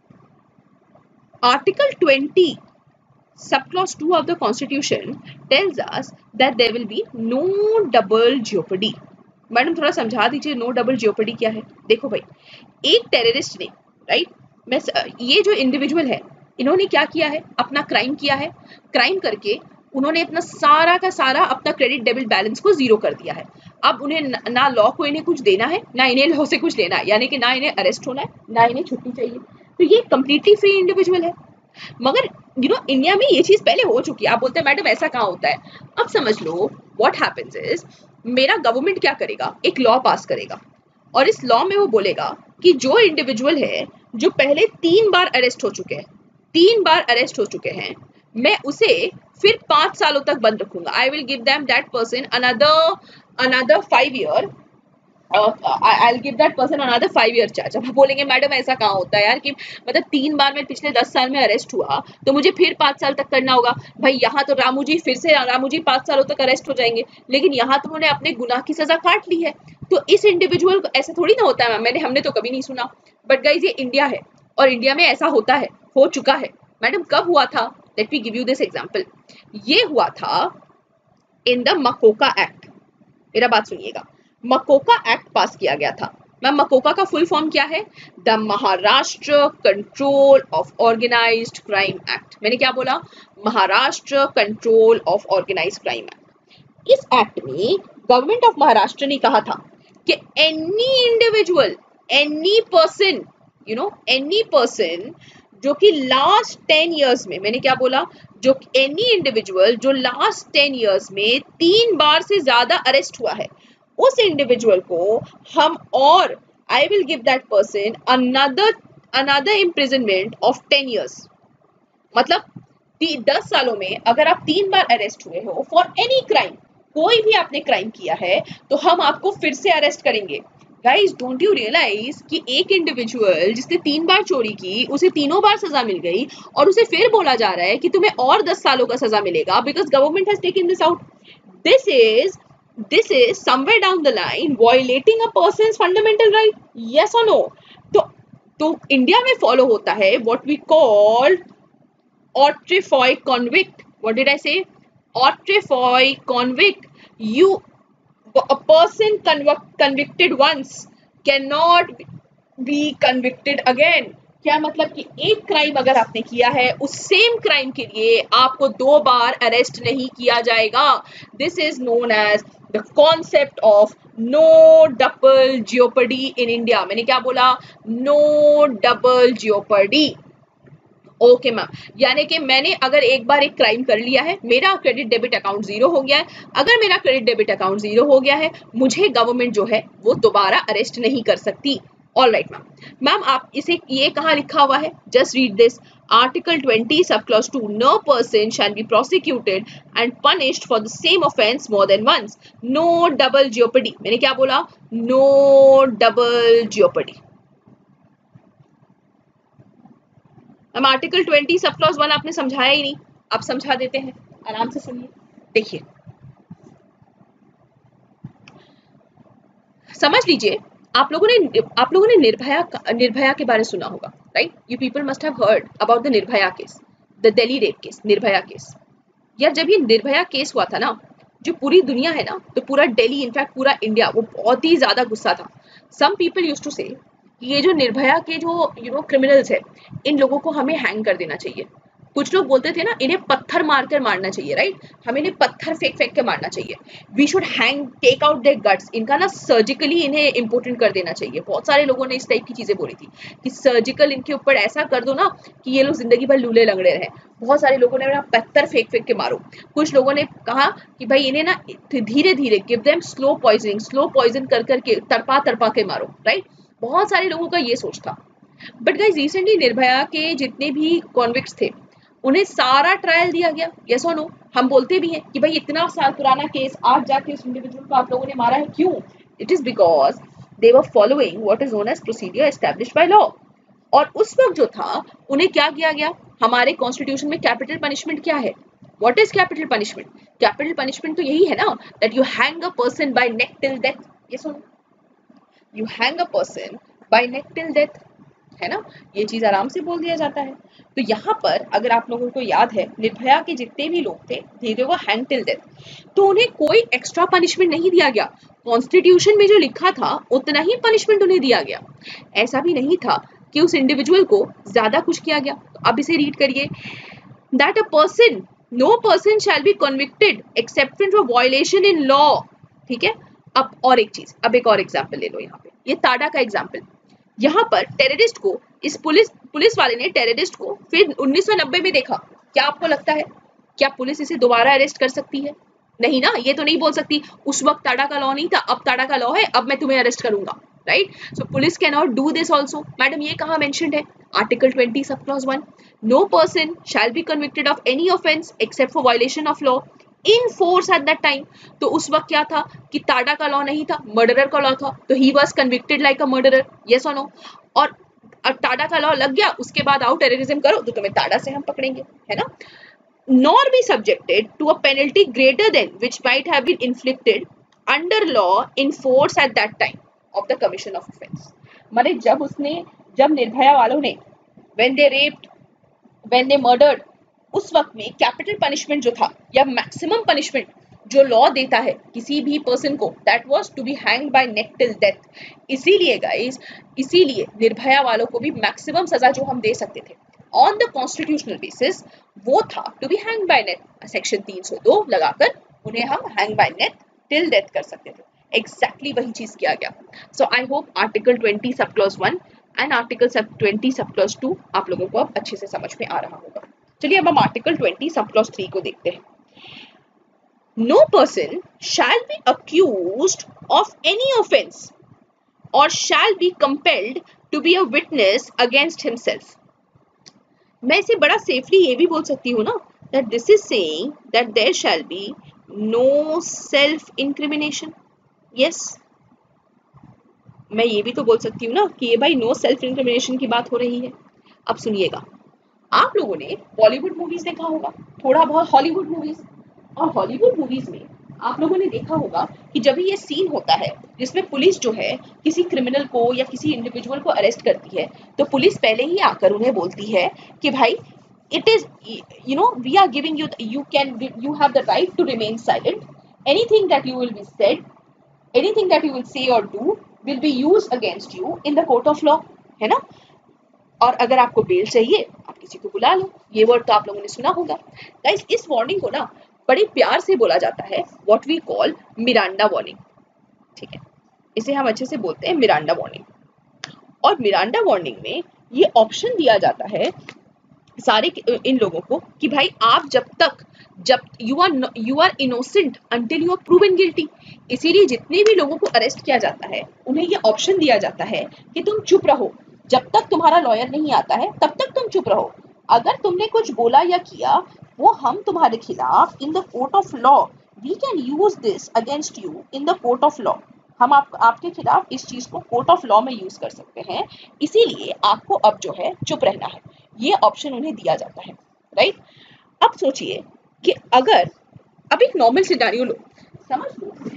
article twenty sub clause two of the constitution tells us that there will be no double jeopardy. Madam थोड़ा समझा दीजिए नो डबल जियोपर्डी क्या है। देखो भाई, एक टेररिस्ट ने, राइट, मैं ये जो इंडिविजुअल है इन्होंने क्या किया है, अपना क्राइम किया है, क्राइम करके उन्होंने अपना सारा का सारा अपना क्रेडिट डेबिट बैलेंस को जीरो कर दिया है। अब उन्हें ना लॉ को इन्हें कुछ देना है, ना इन्हें लॉ से कुछ लेना है, यानी कि ना इन्हें अरेस्ट होना है, ना इन्हें छुट्टी चाहिए। तो ये कंप्लीटली फ्री इंडिविजुअल है। मगर यू नो इंडिया में ये चीज पहले हो चुकी है। आप बोलते हैं मैडम ऐसा कहाँ होता है? अब समझ लो व्हाट हैपेंस इज, मेरा गवर्नमेंट क्या करेगा, एक लॉ पास करेगा और इस लॉ में वो बोलेगा कि जो इंडिविजुअल है जो पहले तीन बार अरेस्ट हो चुके हैं, तीन बार अरेस्ट हो चुके हैं, मैं उसे फिर पांच सालों तक बंद रखूंगा। I will give them that person another another five year I will give that person another five year charge. अब बोलेंगे मैडम ऐसा कहाँ होता है यार कि मतलब तीन बार मैं पिछले दस साल में अरेस्ट हुआ तो मुझे फिर पांच साल तक करना होगा। भाई यहाँ तो रामू जी फिर से रामू जी पांच सालों तक अरेस्ट हो जाएंगे, लेकिन यहाँ तो उन्होंने अपने गुनाह की सजा काट ली है। तो इस इंडिविजुअल को ऐसा थोड़ी ना होता है, मैंने हमने तो कभी नहीं सुना, बट गाइज ये इंडिया है और इंडिया में ऐसा होता है, हो चुका है। मैडम कब हुआ था? Let me give you this example. ये हुआ था इन द मकोका एक्ट। मेरा बात सुनिएगा, मकोका एक्ट पास किया गया था। मैम मकोका का फुल फॉर्म क्या है? The Maharashtra control of organised crime act. मैंने क्या बोला? Maharashtra control of organised crime act. इस एक्ट में गवर्नमेंट ऑफ महाराष्ट्र ने कहा था कि any individual, any person, you know any person जो कि लास्ट टेन इयर्स में, मैंने क्या बोला, जो एनी इंडिविजुअल जो लास्ट टेन इयर्स में तीन बार से ज्यादा अरेस्ट हुआ है, उस इंडिविजुअल को हम और I will give that person another another imprisonment of ten years. मतलब दस सालों में अगर आप तीन बार अरेस्ट हुए हो फॉर एनी क्राइम, कोई भी आपने क्राइम किया है, तो हम आपको फिर से अरेस्ट करेंगे। गाइज डोंट यू रियलाइज कि एक इंडिविजुअल जिसने तीन बार चोरी की उसे तीनों बार सजा मिल गई और उसे फिर बोला जा रहा है कि तुम्हें और दस सालों का सजा मिलेगा because government has taken this out. This is this is somewhere down the line violating a person's fundamental right? Yes or no? तो तो इंडिया में फॉलो होता है what we call Autrefoy convict. What did I say? Autrefoy convict. You, a person convicted once cannot be convicted again. क्या मतलब कि एक crime अगर आपने किया है उस सेम क्राइम के लिए आपको दो बार अरेस्ट नहीं किया जाएगा. This is known as the concept of no double jeopardy in India. मैंने क्या बोला? No double jeopardy. Okay ma'am, यानी कि मैंने अगर एक बार एक क्राइम कर लिया है, मेरा क्रेडिट डेबिट अकाउंट जीरो हो गया है. अगर मेरा क्रेडिट डेबिट अकाउंट जीरो हो गया है, मुझे गवर्नमेंट जो है वो दोबारा अरेस्ट नहीं कर सकती. All right ma'am. मैम आप इसे ये कहाँ लिखा हुआ है? Just read this. Article twenty sub clause two, no person shall be prosecuted and punished for the same offence more than once. No double jeopardy. मैंने क्या बोला? No double jeopardy. हम article twenty sub clause one आपने समझाया ही नहीं, आप समझा देते हैं. आराम से सुनिए. देखिए, समझ लीजिए, आप लोगों ने आप लोगों ने निर्भया निर्भया के बारे में सुना होगा, right? You people must have heard about the Nirbhaya case, the Delhi rape case, Nirbhaya case. यार जब ये निर्भया केस हुआ था ना, जो पूरी दुनिया है ना, तो पूरा दिल्ली, इनफैक्ट पूरा इंडिया, वो बहुत ही ज्यादा गुस्सा था. सम पीपल यूज्ड टू से ये जो निर्भया के जो यू नो क्रिमिनल्स है, इन लोगों को हमें हैंग कर देना चाहिए. कुछ लोग बोलते थे ना, इन्हें पत्थर मारकर मारना चाहिए, राइट? हमें इन्हें पत्थर फेंक फेंक के मारना चाहिए. We should hang, take out their guts. इनका ना सर्जिकली इन्हें इम्पोर्टेंट कर देना चाहिए. बहुत सारे लोगों ने इस टाइप की चीजें बोली थी कि सर्जिकल इनके ऊपर ऐसा कर दो ना कि ये लोग जिंदगी भर लूले लंगड़े रहे. बहुत सारे लोगों ने ना पत्थर फेंक फेंक के मारो. कुछ लोगों ने कहा कि भाई इन्हें ना धीरे धीरे give them slow poisoning, slow poison कर करके तड़पा तड़पा के मारो, राइट? बहुत सारे लोगों का ये सोच था. बट गाइस रिसेंटली निर्भया के जितने भी कॉन्विक्ट्स थे, उन्हें सारा ट्रायल दिया गया. यस और नो? हम बोलते भी हैं कि भाई इतना साल पुराना केस, आज जाके उस इंडिविजुअल को आप लोगों ने मारा है. क्यों? It is because they were following what is known as procedure established by law. और उस वक्त जो था, उन्हें क्या किया गया? हमारे कॉन्स्टिट्यूशन में कैपिटल पनिशमेंट क्या है? What is capital punishment? Capital punishment तो यही है ना, that you hang a person by neck till death. Yes और no? You hang a person by neck till death, है ना? ये चीज आराम से बोल दिया जाता है. तो यहाँ पर अगर आप लोगों को याद है, निर्भया के जितने भी लोग थे, they were hang till death. तो उन्हें कोई एक्स्ट्रा पनिशमेंट नहीं दिया गया. कॉन्स्टिट्यूशन में जो लिखा था उतना ही पनिशमेंट उन्हें दिया गया. ऐसा भी नहीं था कि उस इंडिविजुअल को ज्यादा कुछ किया गया. तो अब इसे रीड करिए. That a person, no person shall be convicted except for violation in law. ठीक है? अब और एक चीज, अब एक और एग्जाम्पल ले लो. यहाँ पे ये टाडा का एग्जाम्पल. यहाँ पर टेररिस्ट को, इस पुलिस पुलिस वाले ने टेररिस्ट को फिर उन्नीस सौ नब्बे में देखा. क्या आपको लगता है क्या पुलिस इसे दोबारा अरेस्ट कर सकती है? नहीं ना. ये तो नहीं बोल सकती उस वक्त टाडा का लॉ नहीं था, अब टाडा का लॉ है, अब मैं तुम्हें अरेस्ट करूंगा, right? So police can not do this also. Madam ये कहाँ मेंशन्ड है? Article twenty sub clause one. No person shall be convicted of any offence except for violation of law in force at that time. तो उस वक्त क्या था कि टाडा का लॉ नहीं था, मर्डरर का लॉ था. तो he was convicted like a murderer. Yes और नो? और टाडा का लॉ लग गया, उसके बाद आओ टेररिज्म करो तो तुम्हें टाडा से हम पकड़ेंगे, है ना? nor be subjected to a penalty greater than which might have been inflicted under law in force at that time of the commission of offense. माने जब उसने, जब निर्भया वालों ने when they raped, when they murdered, उस वक्त में capital punishment जो था या मैक्सिमम पनिशमेंट जो लॉ देता है किसी भी पर्सन को, that was to be hanged by neck till death. इसीलिए गाइस, इसीलिए निर्भया वालों को भी मैक्सिमम सजा जो हम दे सकते थे ऑन द कॉन्स्टिट्यूशनल बेसिस, वो था to be hang by neck. Section तीन सौ दो लगाकर उन्हें हम hang by neck till death कर सकते थे. एग्जैक्टली वही चीज किया गया. So I hope article twenty sub clause one and article sub twenty sub clause two आप लोगों को अब अच्छे से समझ में आ रहा होगा. चलिए अब हम article twenty sub clause three को देखते हैं. No person shall be accused of any offense or shall be compelled to be a witness against himself. मैं इसे बड़ा सेफली ये भी बोल सकती हूँ ना, that this is saying that there shall be no self incrimination. Yes, मैं ये भी तो बोल सकती हूँ ना कि ये भाई no self incrimination की बात हो रही है. अब सुनिएगा, आप लोगों ने बॉलीवुड मूवीज देखा होगा, थोड़ा बहुत हॉलीवुड मूवीज, और हॉलीवुड मूवीज में आप लोगों ने देखा होगा कि जब भी ये सीन होता है जिसमें पुलिस जो है किसी क्रिमिनल को या किसी इंडिविजुअल को अरेस्ट करती है, तो पुलिस पहले ही आकर उन्हें बोलती है कि भाई it is, you know, we are giving you, you can, you have the right to remain silent. Anything that you will be said, anything that you will say or do will be used against you in the court of law, है ना। और अगर आपको bell चाहिए आप किसी को बुला लो, ये वर्ड तो आप लोगों ने सुना होगा। गाइस, इस वार्निंग को ना बड़े प्यार से बोला जाता है what we call Miranda warning, ठीक है, इसे हम अच्छे से बोलते हैं मिरांडा वार्निंग। और मिरांडा वार्निंग में ये ऑप्शन दिया जाता है सारे इन लोगों को कि भाई आप जब तक जब you are you are innocent until you are proven guilty. इसीलिए जितने भी लोगों को अरेस्ट किया जाता है उन्हें ये ऑप्शन दिया जाता है कि तुम चुप रहो, जब तक तुम्हारा लॉयर नहीं आता है तब तक तुम चुप रहो। अगर तुमने कुछ बोला या किया वो हम तुम्हारे खिलाफ in the court of law, we can use this against you in the court of law. हम आप, आपके खिलाफ इस चीज को कोर्ट ऑफ लॉ में यूज कर सकते हैं, इसीलिए आपको अब जो है चुप रहना है। ये ऑप्शन उन्हें दिया जाता है, राइट। अब सोचिए कि अगर अब एक नॉर्मल सिनेरियो लो, समझ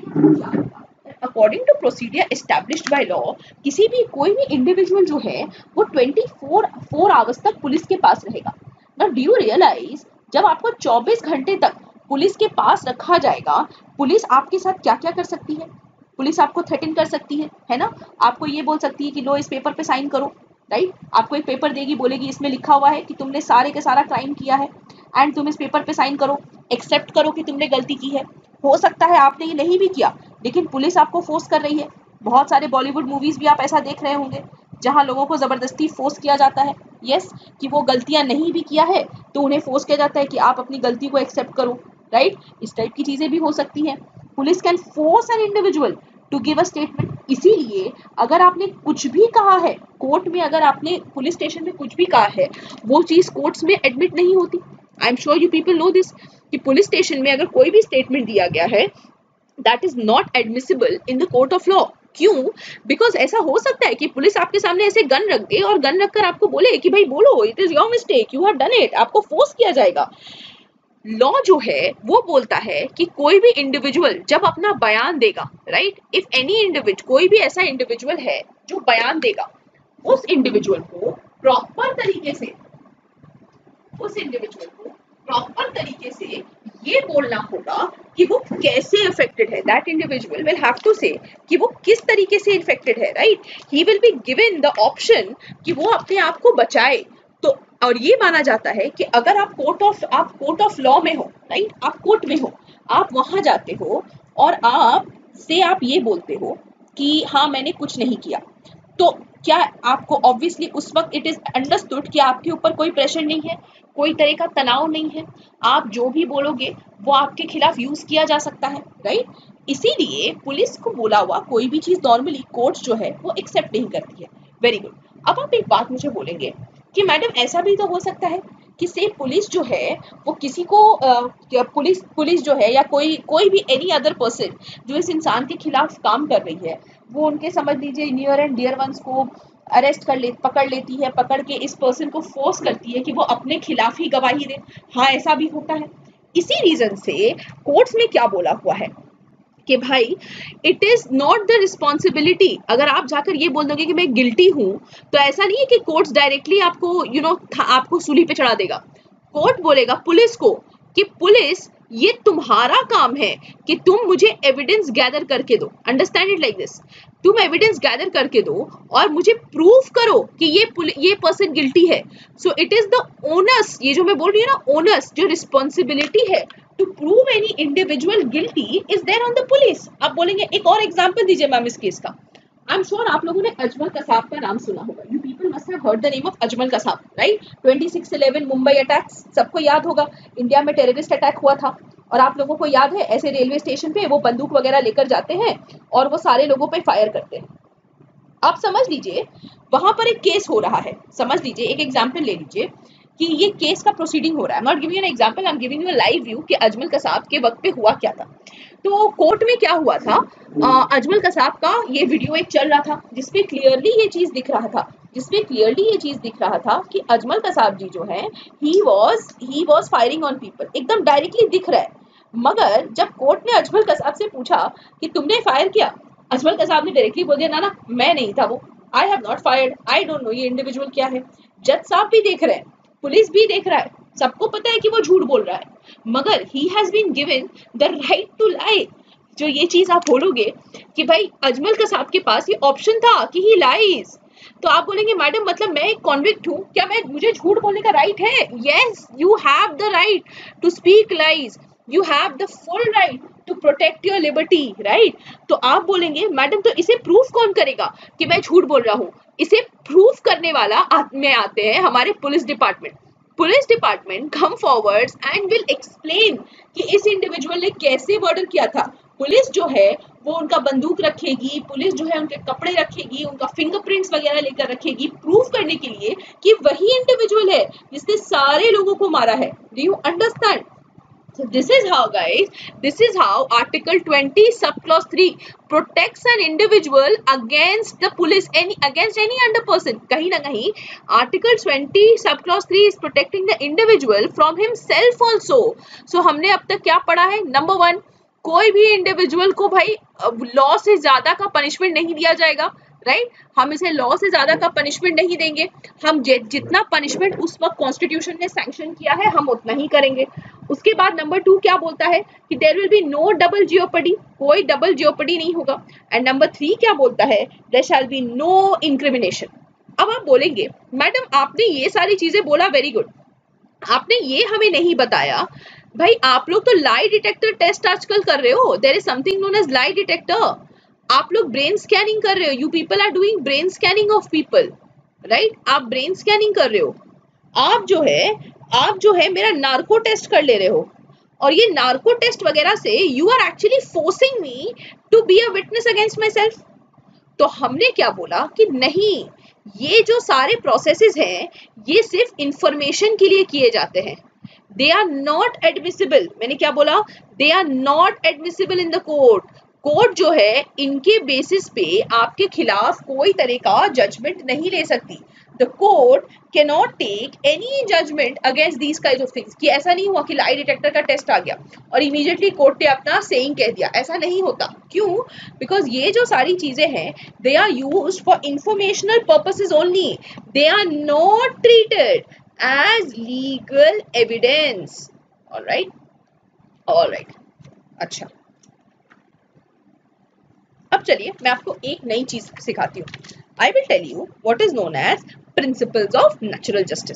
लो according to procedure established by law किसी भी कोई भी इंडिविजुअल जो है वो ट्वेंटी फोर फोर आवर्स तक पुलिस के पास रहेगा। नाउ डू यू रियलाइज जब आपको चौबीस घंटे तक पुलिस के पास रखा जाएगा, पुलिस आपके साथ क्या क्या कर सकती है। पुलिस आपको थ्रेटन कर सकती है, है ना। आपको ये बोल सकती है कि लो इस पेपर पे साइन करो, राइट। आपको एक पेपर देगी, बोलेगी इसमें लिखा हुआ है कि तुमने सारे के सारा क्राइम किया है एंड तुम इस पेपर पे साइन करो, एक्सेप्ट करो कि तुमने गलती की है। हो सकता है आपने ये नहीं भी किया, लेकिन पुलिस आपको फोर्स कर रही है। बहुत सारे बॉलीवुड मूवीज भी आप ऐसा देख रहे होंगे जहां लोगों को जबरदस्ती फोर्स किया जाता है, यस, कि वो गलतियां नहीं भी किया है तो उन्हें फोर्स किया जाता है कि आप अपनी गलती को एक्सेप्ट करो, राइट। इस टाइप की चीजें भी हो सकती हैं। Police can force an individual to give a statement. इसीलिए अगर आपने कुछ भी कहा है कोर्ट में, अगर आपने पुलिस स्टेशन में कुछ भी कहा है, वो चीज कोर्ट्स में एडमिट नहीं होती। I am sure you people know this कि पुलिस स्टेशन में अगर कोई भी स्टेटमेंट दिया गया है that is not admissible in the court of law. क्यों? बिकॉज ऐसा हो सकता है कि पुलिस आपके सामने ऐसे गन रख दे और गन रखकर आपको बोले कि भाई बोलो, it is your mistake, you have done it, आपको फोर्स किया जाएगा। लॉ जो है वो बोलता है कि कोई भी इंडिविजुअल जब अपना बयान देगा, राइट, इफ एनी इंडिविजुअल, कोई भी ऐसा इंडिविजुअल है जो बयान देगा, उस इंडिविजुअल को प्रॉपर तरीके से उस इंडिविजुअल को प्रॉपर तरीके से ये बोलना होगा कि वो कैसे अफेक्टेड है। That individual will have to say कि वो किस तरीके से इन्फेक्टेड है, right. He will be given the option कि वो अपने आप को बचाए। तो और ये माना जाता है कि अगर आप कोर्ट ऑफ आप कोर्ट ऑफ लॉ में हो, राइट, आप कोर्ट में हो, आप वहां जाते हो और आप से आप ये बोलते हो कि हाँ मैंने कुछ नहीं किया, तो क्या आपको ऑब्वियसली उस वक्त इट इज अंडरस्टूड कि आपके ऊपर कोई प्रेशर नहीं है, कोई तरह का तनाव नहीं है, आप जो भी बोलोगे वो आपके खिलाफ यूज किया जा सकता है, राइट। इसीलिए पुलिस को बोला हुआ कोई भी चीज नॉर्मली कोर्ट जो है वो एक्सेप्ट नहीं करती है। Very good. अब आप एक बात मुझे बोलेंगे कि मैडम ऐसा भी तो हो सकता है कि से पुलिस जो है वो किसी को आ, पुलिस पुलिस जो है या कोई कोई भी एनी अदर पर्सन जो इस इंसान के खिलाफ काम कर रही है, वो उनके समझ लीजिए नियर एंड डियर वंस को अरेस्ट कर ले पकड़ लेती है, पकड़ के इस पर्सन को फोर्स करती है कि वो अपने खिलाफ ही गवाही दे। हाँ, ऐसा भी होता है। इसी रीजन से कोर्ट्स में क्या बोला हुआ है कि भाई it is not the responsibility. अगर आप जाकर ये बोल दोगे कि मैं गिल्टी हूं, तो ऐसा नहीं है कि कोर्ट्स डायरेक्टली आपको यू you नो know, आपको सूली पे चढ़ा देगा। कोर्ट बोलेगा पुलिस को कि पुलिस ये तुम्हारा काम है कि तुम मुझे एविडेंस गैदर करके दो। अंडरस्टैंड इट लाइक दिस, तुम एविडेंस गैदर करके दो और मुझे प्रूफ करो कि ये ये पर्सन गिल्टी है। So it is the onus, ये जो मैं बोल रही हूँ ना, ओनर्स, जो रिस्पॉन्सिबिलिटी है to prove any individual guilty is there on the police. आप बोलेंगे एक और एग्जांपल दीजिए मैम इस केस का। आई एम श्योर आप लोगों ने अजमल कसाब का नाम सुना होगा। You people must have heard the name of Ajmal Kasab, right. Twenty six eleven Mumbai attacks सबको याद होगा। इंडिया में टेररिस्ट अटैक हुआ था और आप लोगों को याद है ऐसे रेलवे स्टेशन पे वो बंदूक वगैरह लेकर जाते हैं और वो सारे लोगों पे फायर करते हैं। आप समझ लीजिए वहां पर एक केस हो रहा है। समझ लीजिए, एक एग्जाम्पल ले लीजिए कि ये केस का प्रोसीडिंग हो रहा है। Not giving an example, I am giving you a live view कि अजमल कसाब के वक्त पे हुआ क्या था। तो कोर्ट में क्या हुआ था, अजमल कसाब का ये वीडियो एक चल रहा था जिसपे क्लियरली ये चीज दिख रहा था जिसपे क्लियरली ये चीज दिख रहा था कि अजमल कसाब जी जो है he was he was firing on people. एकदम डायरेक्टली दिख रहा है। मगर जब कोर्ट ने अजमल कसाब से पूछा कि तुमने फायर किया, अजमल कसाब ने डायरेक्टली बोल दिया ना ना मैं नहीं था वो, I have not fired, I don't know ये इंडिविजुअल क्या है। जज साहब भी देख रहे हैं, पुलिस भी देख रहा है, सबको पता है कि वो झूठ बोल रहा है, मगर he has been given the right to lie. जो ये चीज आप बोलोगे कि भाई अजमल कसाब के पास ये ऑप्शन था कि ही लाइज, तो आप बोलेंगे मैडम मतलब मैं एक कॉन्विक्ट हूँ, क्या मैं मुझे झूठ बोलने का राइट है? Yes, you have the right to speak lies, you have the full right to protect your liberty, right. तो आप बोलेंगे मैडम तो इसे प्रूफ कौन करेगा कि मैं झूठ बोल रहा हूँ? इसे प्रूफ करने वाला में आते हैं हमारे police department. Police department come forwards and will explain कि इस इंडिविजुअल ने कैसे मर्डर किया था। पुलिस जो है वो उनका बंदूक रखेगी, पुलिस जो है उनके कपड़े रखेगी, उनका फिंगरप्रिंट्स वगैरह लेकर रखेगी, प्रूफ करने के लिए कि वही इंडिविजुअल है जिसने सारे लोगों को मारा है। Do you understand? So this is how, guys, this is how Article twenty subclause three protects an individual against the police, any against any other person. कहीं ना कहीं Article twenty subclause three is protecting the individual from himself also. So हमने अब तक क्या पढ़ा है? Number one, कोई भी इंडिविजुअल को भाई लॉ से ज्यादा का पनिशमेंट नहीं दिया जाएगा, राइट right? हम इसे लॉ से ज्यादा का पनिशमेंट नहीं देंगे, हम जितना पनिशमेंट उस वक्त कॉन्स्टिट्यूशन ने सैंक्शन किया है हम उतना ही करेंगे। उसके बाद नंबर टू क्या बोलता है कि there will be no double jeopardy, कोई डबल जियोपर्डी नहीं होगा। एंड नंबर थ्री क्या बोलता है? There shall be no incrimination. अब आप बोलेंगे मैडम आपने ये सारी चीजें बोला, वेरी गुड, आपने ये हमें नहीं बताया भाई आप लोग तो लाई डिटेक्टर टेस्ट आजकल कर रहे हो, there is something known as lie detector. आप लोग ब्रेन स्कैनिंग कर रहे हो, you people are doing brain scanning of people, right? आप ब्रेन स्कैनिंग कर रहे हो, आप जो है आप जो है मेरा नार्को टेस्ट कर ले रहे हो, और ये नार्को टेस्ट वगैरह से you are actually forcing me to be a witness against myself. तो हमने क्या बोला कि नहीं, ये जो सारे प्रोसेसेस हैं ये सिर्फ इंफॉर्मेशन के लिए किए जाते हैं, दे आर नॉट एडमिसिबल। मैंने क्या बोला? They are not admissible in the court. Court जो है इनके बेसिस पे आपके खिलाफ कोई तरह का जजमेंट नहीं ले सकती। The court can not take any judgment against these kind of things. कि ऐसा नहीं हुआ कि लाई डिटेक्टर का टेस्ट आ गया और इमीडिएटली कोर्ट ने अपना सेइंग कह दिया, ऐसा नहीं होता। क्यों? बिकॉज ये जो सारी चीजें हैं they are used for informational purposes only, they are not treated as legal evidence. Alright, alright, अच्छा अब चलिए मैं आपको एक नई चीज सिखाती हूँ। I will tell you what is known as principles of natural justice.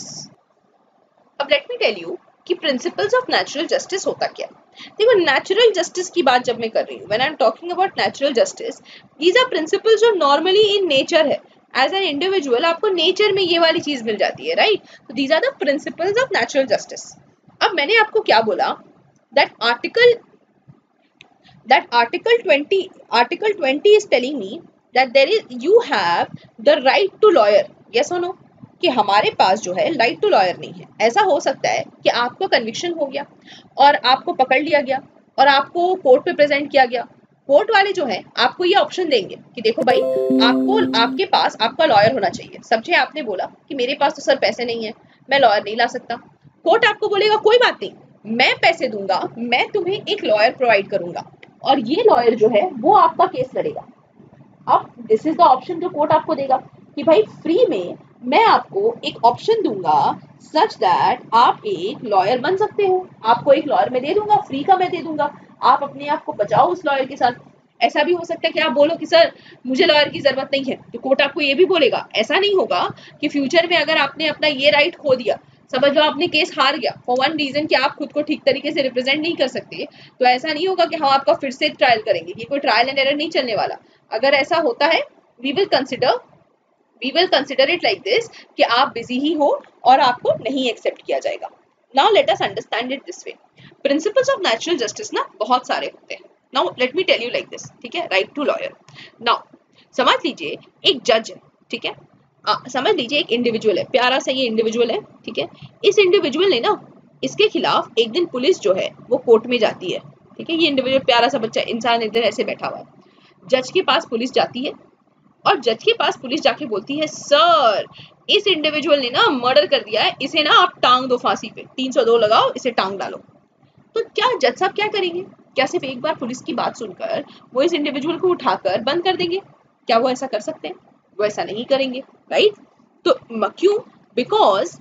अब लेट मी टेल यू कि प्रिंसिपल्स ऑफ नेचुरल जस्टिस होता क्या। देखो नेचुरल जस्टिस की बात जब मैं कर रही हूँ, when I am talking about natural justice, these are principles जो नॉर्मली इन नेचर है। एज एन इंडिविजुअल आपको नेचर में ये वाली चीज मिल जाती है, राइट? तो these are the principles of natural justice. अब मैंने आपको क्या बोला? That article that article twenty article twenty is telling me that there is you have the right to lawyer, yes or no? कि हमारे पास जो है राइट टू लॉयर नहीं है। ऐसा हो सकता है कि आपको कन्विक्शन हो गया और आपको पकड़ लिया गया और आपको कोर्ट में प्रेजेंट किया गया। कोर्ट वाले जो है आपको ये ऑप्शन देंगे कि देखो भाई आपको आपके पास आपका लॉयर होना चाहिए। समझे? आपने बोला कि मेरे पास तो सर पैसे नहीं है, मैं लॉयर नहीं ला सकता। कोर्ट आपको बोलेगा कोई बात नहीं, मैं पैसे दूंगा, मैं तुम्हें एक लॉयर प्रोवाइड करूंगा और ये लॉयर जो है वो आपका केस लड़ेगा। अब दिस इज द ऑप्शन जो कोर्ट आपको देगा कि भाई फ्री में मैं आपको एक ऑप्शन दूंगा सच दैट आप एक लॉयर बन सकते हो। आपको एक लॉयर मैं दे दूंगा, फ्री का मैं दे दूंगा, आप अपने आप को बचाओ उस लॉयर के साथ। ऐसा भी हो सकता है कि आप बोलो कि सर मुझे लॉयर की जरूरत नहीं है, तो कोर्ट आपको ये भी बोलेगा। ऐसा नहीं होगा कि फ्यूचर में अगर आपने अपना ये राइट खो दिया, समझ लो आपने केस हार गया फॉर वन रीजन कि आप खुद को ठीक तरीके से रिप्रेजेंट नहीं कर सकते, तो ऐसा नहीं होगा कि हम आपका फिर से ट्रायल करेंगे। ये कोई ट्रायल एंड एरर नहीं चलने वाला। अगर ऐसा होता है we will consider we will consider it like this कि आप बिजी ही हो और आपको नहीं एक्सेप्ट किया जाएगा। Now let us understand it this way. Principles of natural justice ना बहुत सारे होते हैं। Now let me tell you like this, ठीक है? Right to lawyer. नाउ समझ लीजिए एक जज है, ठीक है? आ, समझ लीजिए एक इंडिविजुअल है, प्यारा सा ये इंडिविजुअल है, ठीक है? इस इंडिविजुअल ने ना इसके खिलाफ एक दिन पुलिस जो है वो कोर्ट में जाती है, ठीक है? ये इंडिविजुअल प्यारा सा बच्चा इंसान इधर ऐसे बैठा हुआ है। जज के पास पुलिस जाती है और जज के पास पुलिस जाके बोलती है सर इस इंडिविजुअल ने ना मर्डर कर दिया है, इसे ना आप टांग दो फांसी पे, तीन सौ दो लगाओ, इसे टांग डालो। तो क्या जज साहब क्या करेंगे? क्या सिर्फ एक बार पुलिस की बात सुनकर वो इस इंडिविजुअल को उठाकर बंद कर देंगे? क्या वो ऐसा कर सकते हैं? वो ऐसा नहीं करेंगे, राइट? तो क्यों? Because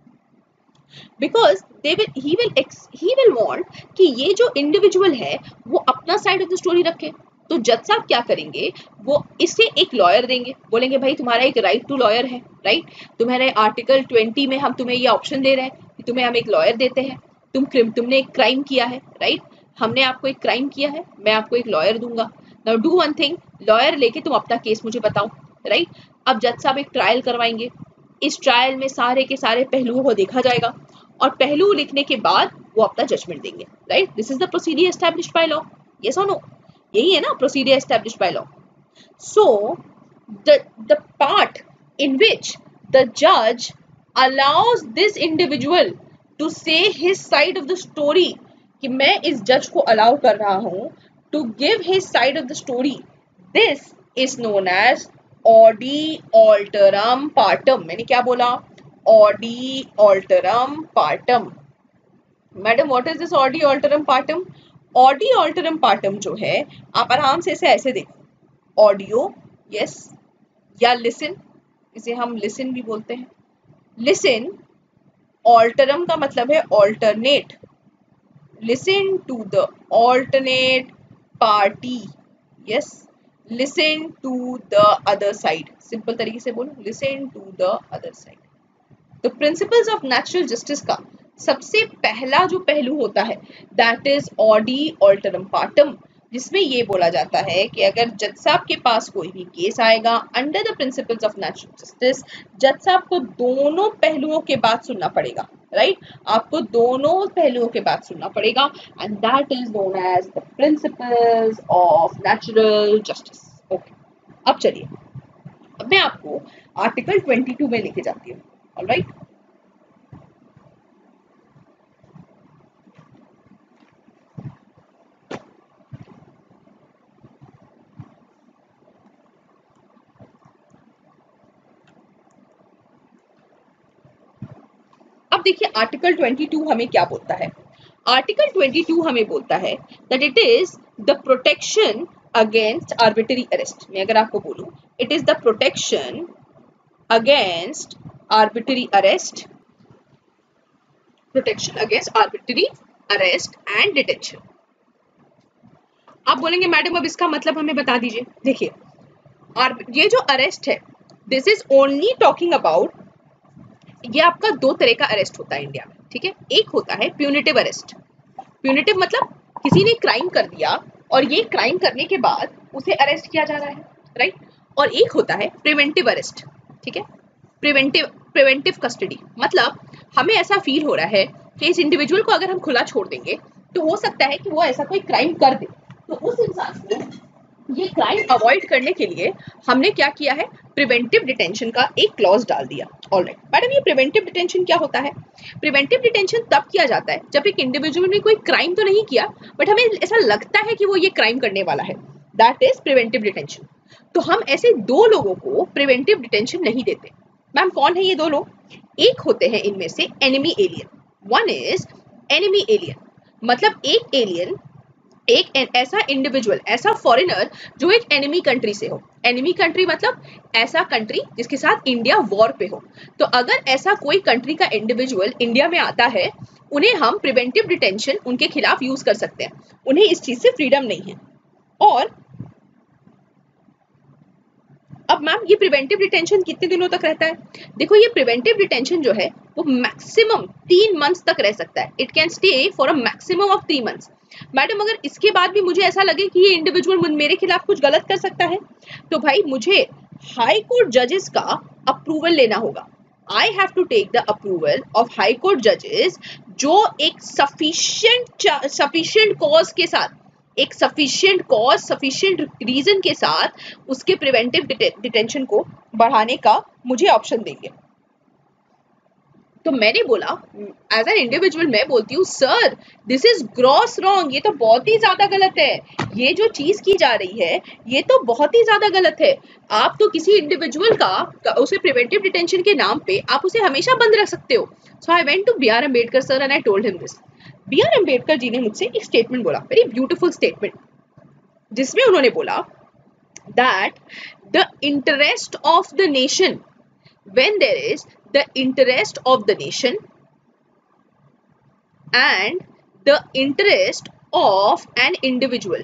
because they will he will he will want कि ये जो इंडिविजुअल है वो अपना साइड ऑफ द स्टोरी रखे। तो जज साहब क्या करेंगे? वो इसे एक लॉयर देंगे, बोलेंगे भाई तुम्हारा एक राइट टू लॉयर है, राइट? तुम्हारे आर्टिकल ट्वेंटी में हम तुम्हें ये ऑप्शन दे रहे हैं कि तुम्हें हम एक लॉयर देते हैं। तुम तुमने एक क्राइम किया है, राइट? हमने आपको एक क्राइम किया है, मैं आपको एक लॉयर दूंगा। Now do one thing, lawyer लेके तुम अपना केस मुझे बताओ, राइट? अब जज साहब एक ट्रायल करवाएंगे। इस ट्रायल में सारे के सारे पहलुओं को देखा जाएगा और पहलू लिखने के बाद वो अपना जजमेंट देंगे, right? This is the procedure established by law, yes और नो? यही है ना procedure established by law. So the the part in which the जज allows this individual to say his side of the story, कि मैं इस जज को अलाउ कर रहा हूं to give his side of the story, this is known as ऑडी ऑल्टरम पार्टम। मैंने क्या बोला? ऑडी ऑल्टरम पार्टम। मैडम व्हाट इज दिस ऑडी ऑल्टरम पार्टम? ऑडी ऑल्टरम पार्टम जो है, आप आराम से इसे ऐसे देखो, ऑडियो यस या लिसन, इसे हम लिसन भी बोलते हैं। लिसन, ऑल्टरम का मतलब है alternate, listen to the alternate party, yes, listen to the other side, simple तरीके से बोलो, listen to the other side. तो प्रिंसिपल्स ऑफ नेचुरल जस्टिस का सबसे पहला जो पहलू होता है दैट इज ऑडी ऑल्टरम पार्टम, जिसमें ये बोला जाता है कि अगर जज साहब के पास कोई भी केस आएगा under the principles of natural justice, जज साहब को दोनों पहलुओं के बाद सुनना पड़ेगा, राइट? आपको दोनों पहलुओं के बाद सुनना पड़ेगा and that is known as the principles of natural justice. Okay, अब चलिए, अब मैं आपको आर्टिकल ट्वेंटी टू में लेके जाती हूँ, ऑलराइट? अब देखिए आर्टिकल ट्वेंटी टू हमें क्या बोलता है। आर्टिकल ट्वेंटी टू हमें बोलता है that it is the protection against arbitrary arrest. मैं अगर आपको बोलूं, it is the protection against arbitrary arrest, protection against arbitrary arrest and detention. आप बोलेंगे मैडम अब इसका मतलब हमें बता दीजिए। देखिए, ये जो अरेस्ट है, this is only talking about, ये आपका दो तरह का अरेस्ट होता है इंडिया में, ठीक है? एक होता है प्यूनिटिव अरेस्ट। प्यूनिटिव मतलब किसी ने क्राइम कर दिया और ये क्राइम करने के बाद उसे अरेस्ट किया जा रहा है, राइट? और एक होता है प्रिवेंटिव अरेस्ट, ठीक है? प्रिवेंटिव प्रिवेंटिव कस्टडी मतलब हमें ऐसा फील हो रहा है कि इस इंडिविजुअल को अगर हम खुला छोड़ देंगे तो हो सकता है कि वो ऐसा कोई क्राइम कर दे, तो उस इंसान को ये क्राइम अवॉइड करने के लिए हमने क्या किया है, प्रिवेंटिव डिटेंशन का एक क्लॉज डाल दिया। ऑलराइट मैडम, ये प्रिवेंटिव डिटेंशन क्या होता है? प्रिवेंटिव डिटेंशन तब किया जाता है जब एक इंडिविजुअल ने कोई क्राइम तो नहीं किया बट हमें ऐसा लगता है कि वो ये क्राइम करने वाला है, दैट इज प्रिवेंटिव डिटेंशन। तो हम ऐसे दो लोगों को प्रिवेंटिव डिटेंशन नहीं देते। मैम कौन है ये दो लोग? एक होते हैं इनमें से enemy alien, one is enemy alien, मतलब एक एलियन, एक ऐसा इंडिविजुअल, ऐसा फॉरेनर जो एक एनिमी कंट्री से हो। एनिमी कंट्री मतलब ऐसा कंट्री जिसके साथ इंडिया वॉर पे हो। तो अगर ऐसा कोई कंट्री का इंडिविजुअल इंडिया में आता है, उन्हें हम प्रिवेंटिव डिटेंशन उनके खिलाफ यूज कर सकते हैं, उन्हें इस चीज से फ्रीडम नहीं है। और अब मैम ये प्रिवेंटिव डिटेंशन कितने दिनों तक रहता है? देखो, ये प्रिवेंटिव डिटेंशन जो है वो मैक्सिमम तीन मंथ्स तक रह सकता है। It can stay for a maximum of three months. Madam अगर इसके बाद भी मुझे ऐसा लगे कि ये इंडिविजुअल मेरे खिलाफ कुछ गलत कर सकता है, तो भाई मुझे हाई कोर्ट जजेस का अप्रूवल लेना होगा। I have to take the approval of high court जजेस, जो एक सफिशिएंट सफिशिएंट कॉज के साथ, एक सफिशिएंट कॉज सफिशिएंट रीजन के साथ उसके प्रिवेंटिव डिटेंशन को बढ़ाने का मुझे ऑप्शन देंगे। तो मैंने बोला एज एन इंडिविजुअल, मैं बोलती हूँ sir this is gross wrong, ये तो बहुत ही ज्यादा गलत है, ये जो चीज की जा रही है ये तो बहुत ही ज्यादा गलत है। आप तो किसी इंडिविजुअल का, का उसे प्रिवेंटिव डिटेंशन के नाम पे आप उसे हमेशा बंद रख सकते हो। So I went to B R Ambedkar sir and I told him this B R Ambedkar ji ने मुझसे एक स्टेटमेंट बोला, वेरी ब्यूटीफुल स्टेटमेंट, जिसमें उन्होंने बोला that the interest of the nation, when there is the interest of the nation and the interest of an individual.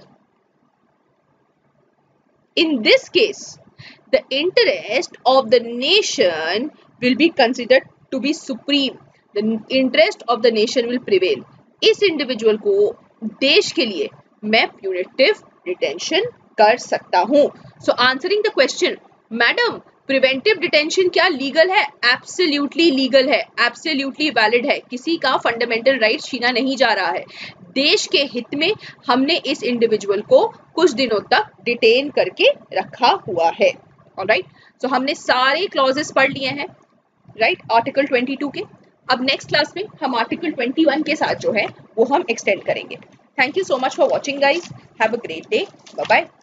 In this case, the interest of the nation will be considered to be supreme. The interest of the nation will prevail. इस individual को देश के लिए मैं punitive detention कर सकता हूं. So answering the question, madam preventive detention क्या लीगल है? एब्सोल्युटली लीगल है, एब्सोल्युटली वैलिड है. किसी का फंडामेंटल राइट छीना नहीं जा रहा है. देश के हित में हमने इस इंडिविजुअल को कुछ दिनों तक डिटेन करके रखा हुआ है. ऑलराइट, सो हमने सारे क्लॉजेस पढ़ लिए हैं, राइट, आर्टिकल ट्वेंटी टू के. अब नेक्स्ट क्लास में हम आर्टिकल ट्वेंटी वन के साथ जो है वो हम एक्सटेंड करेंगे. Thank you so much for watching guys. Have a great day. Bye bye.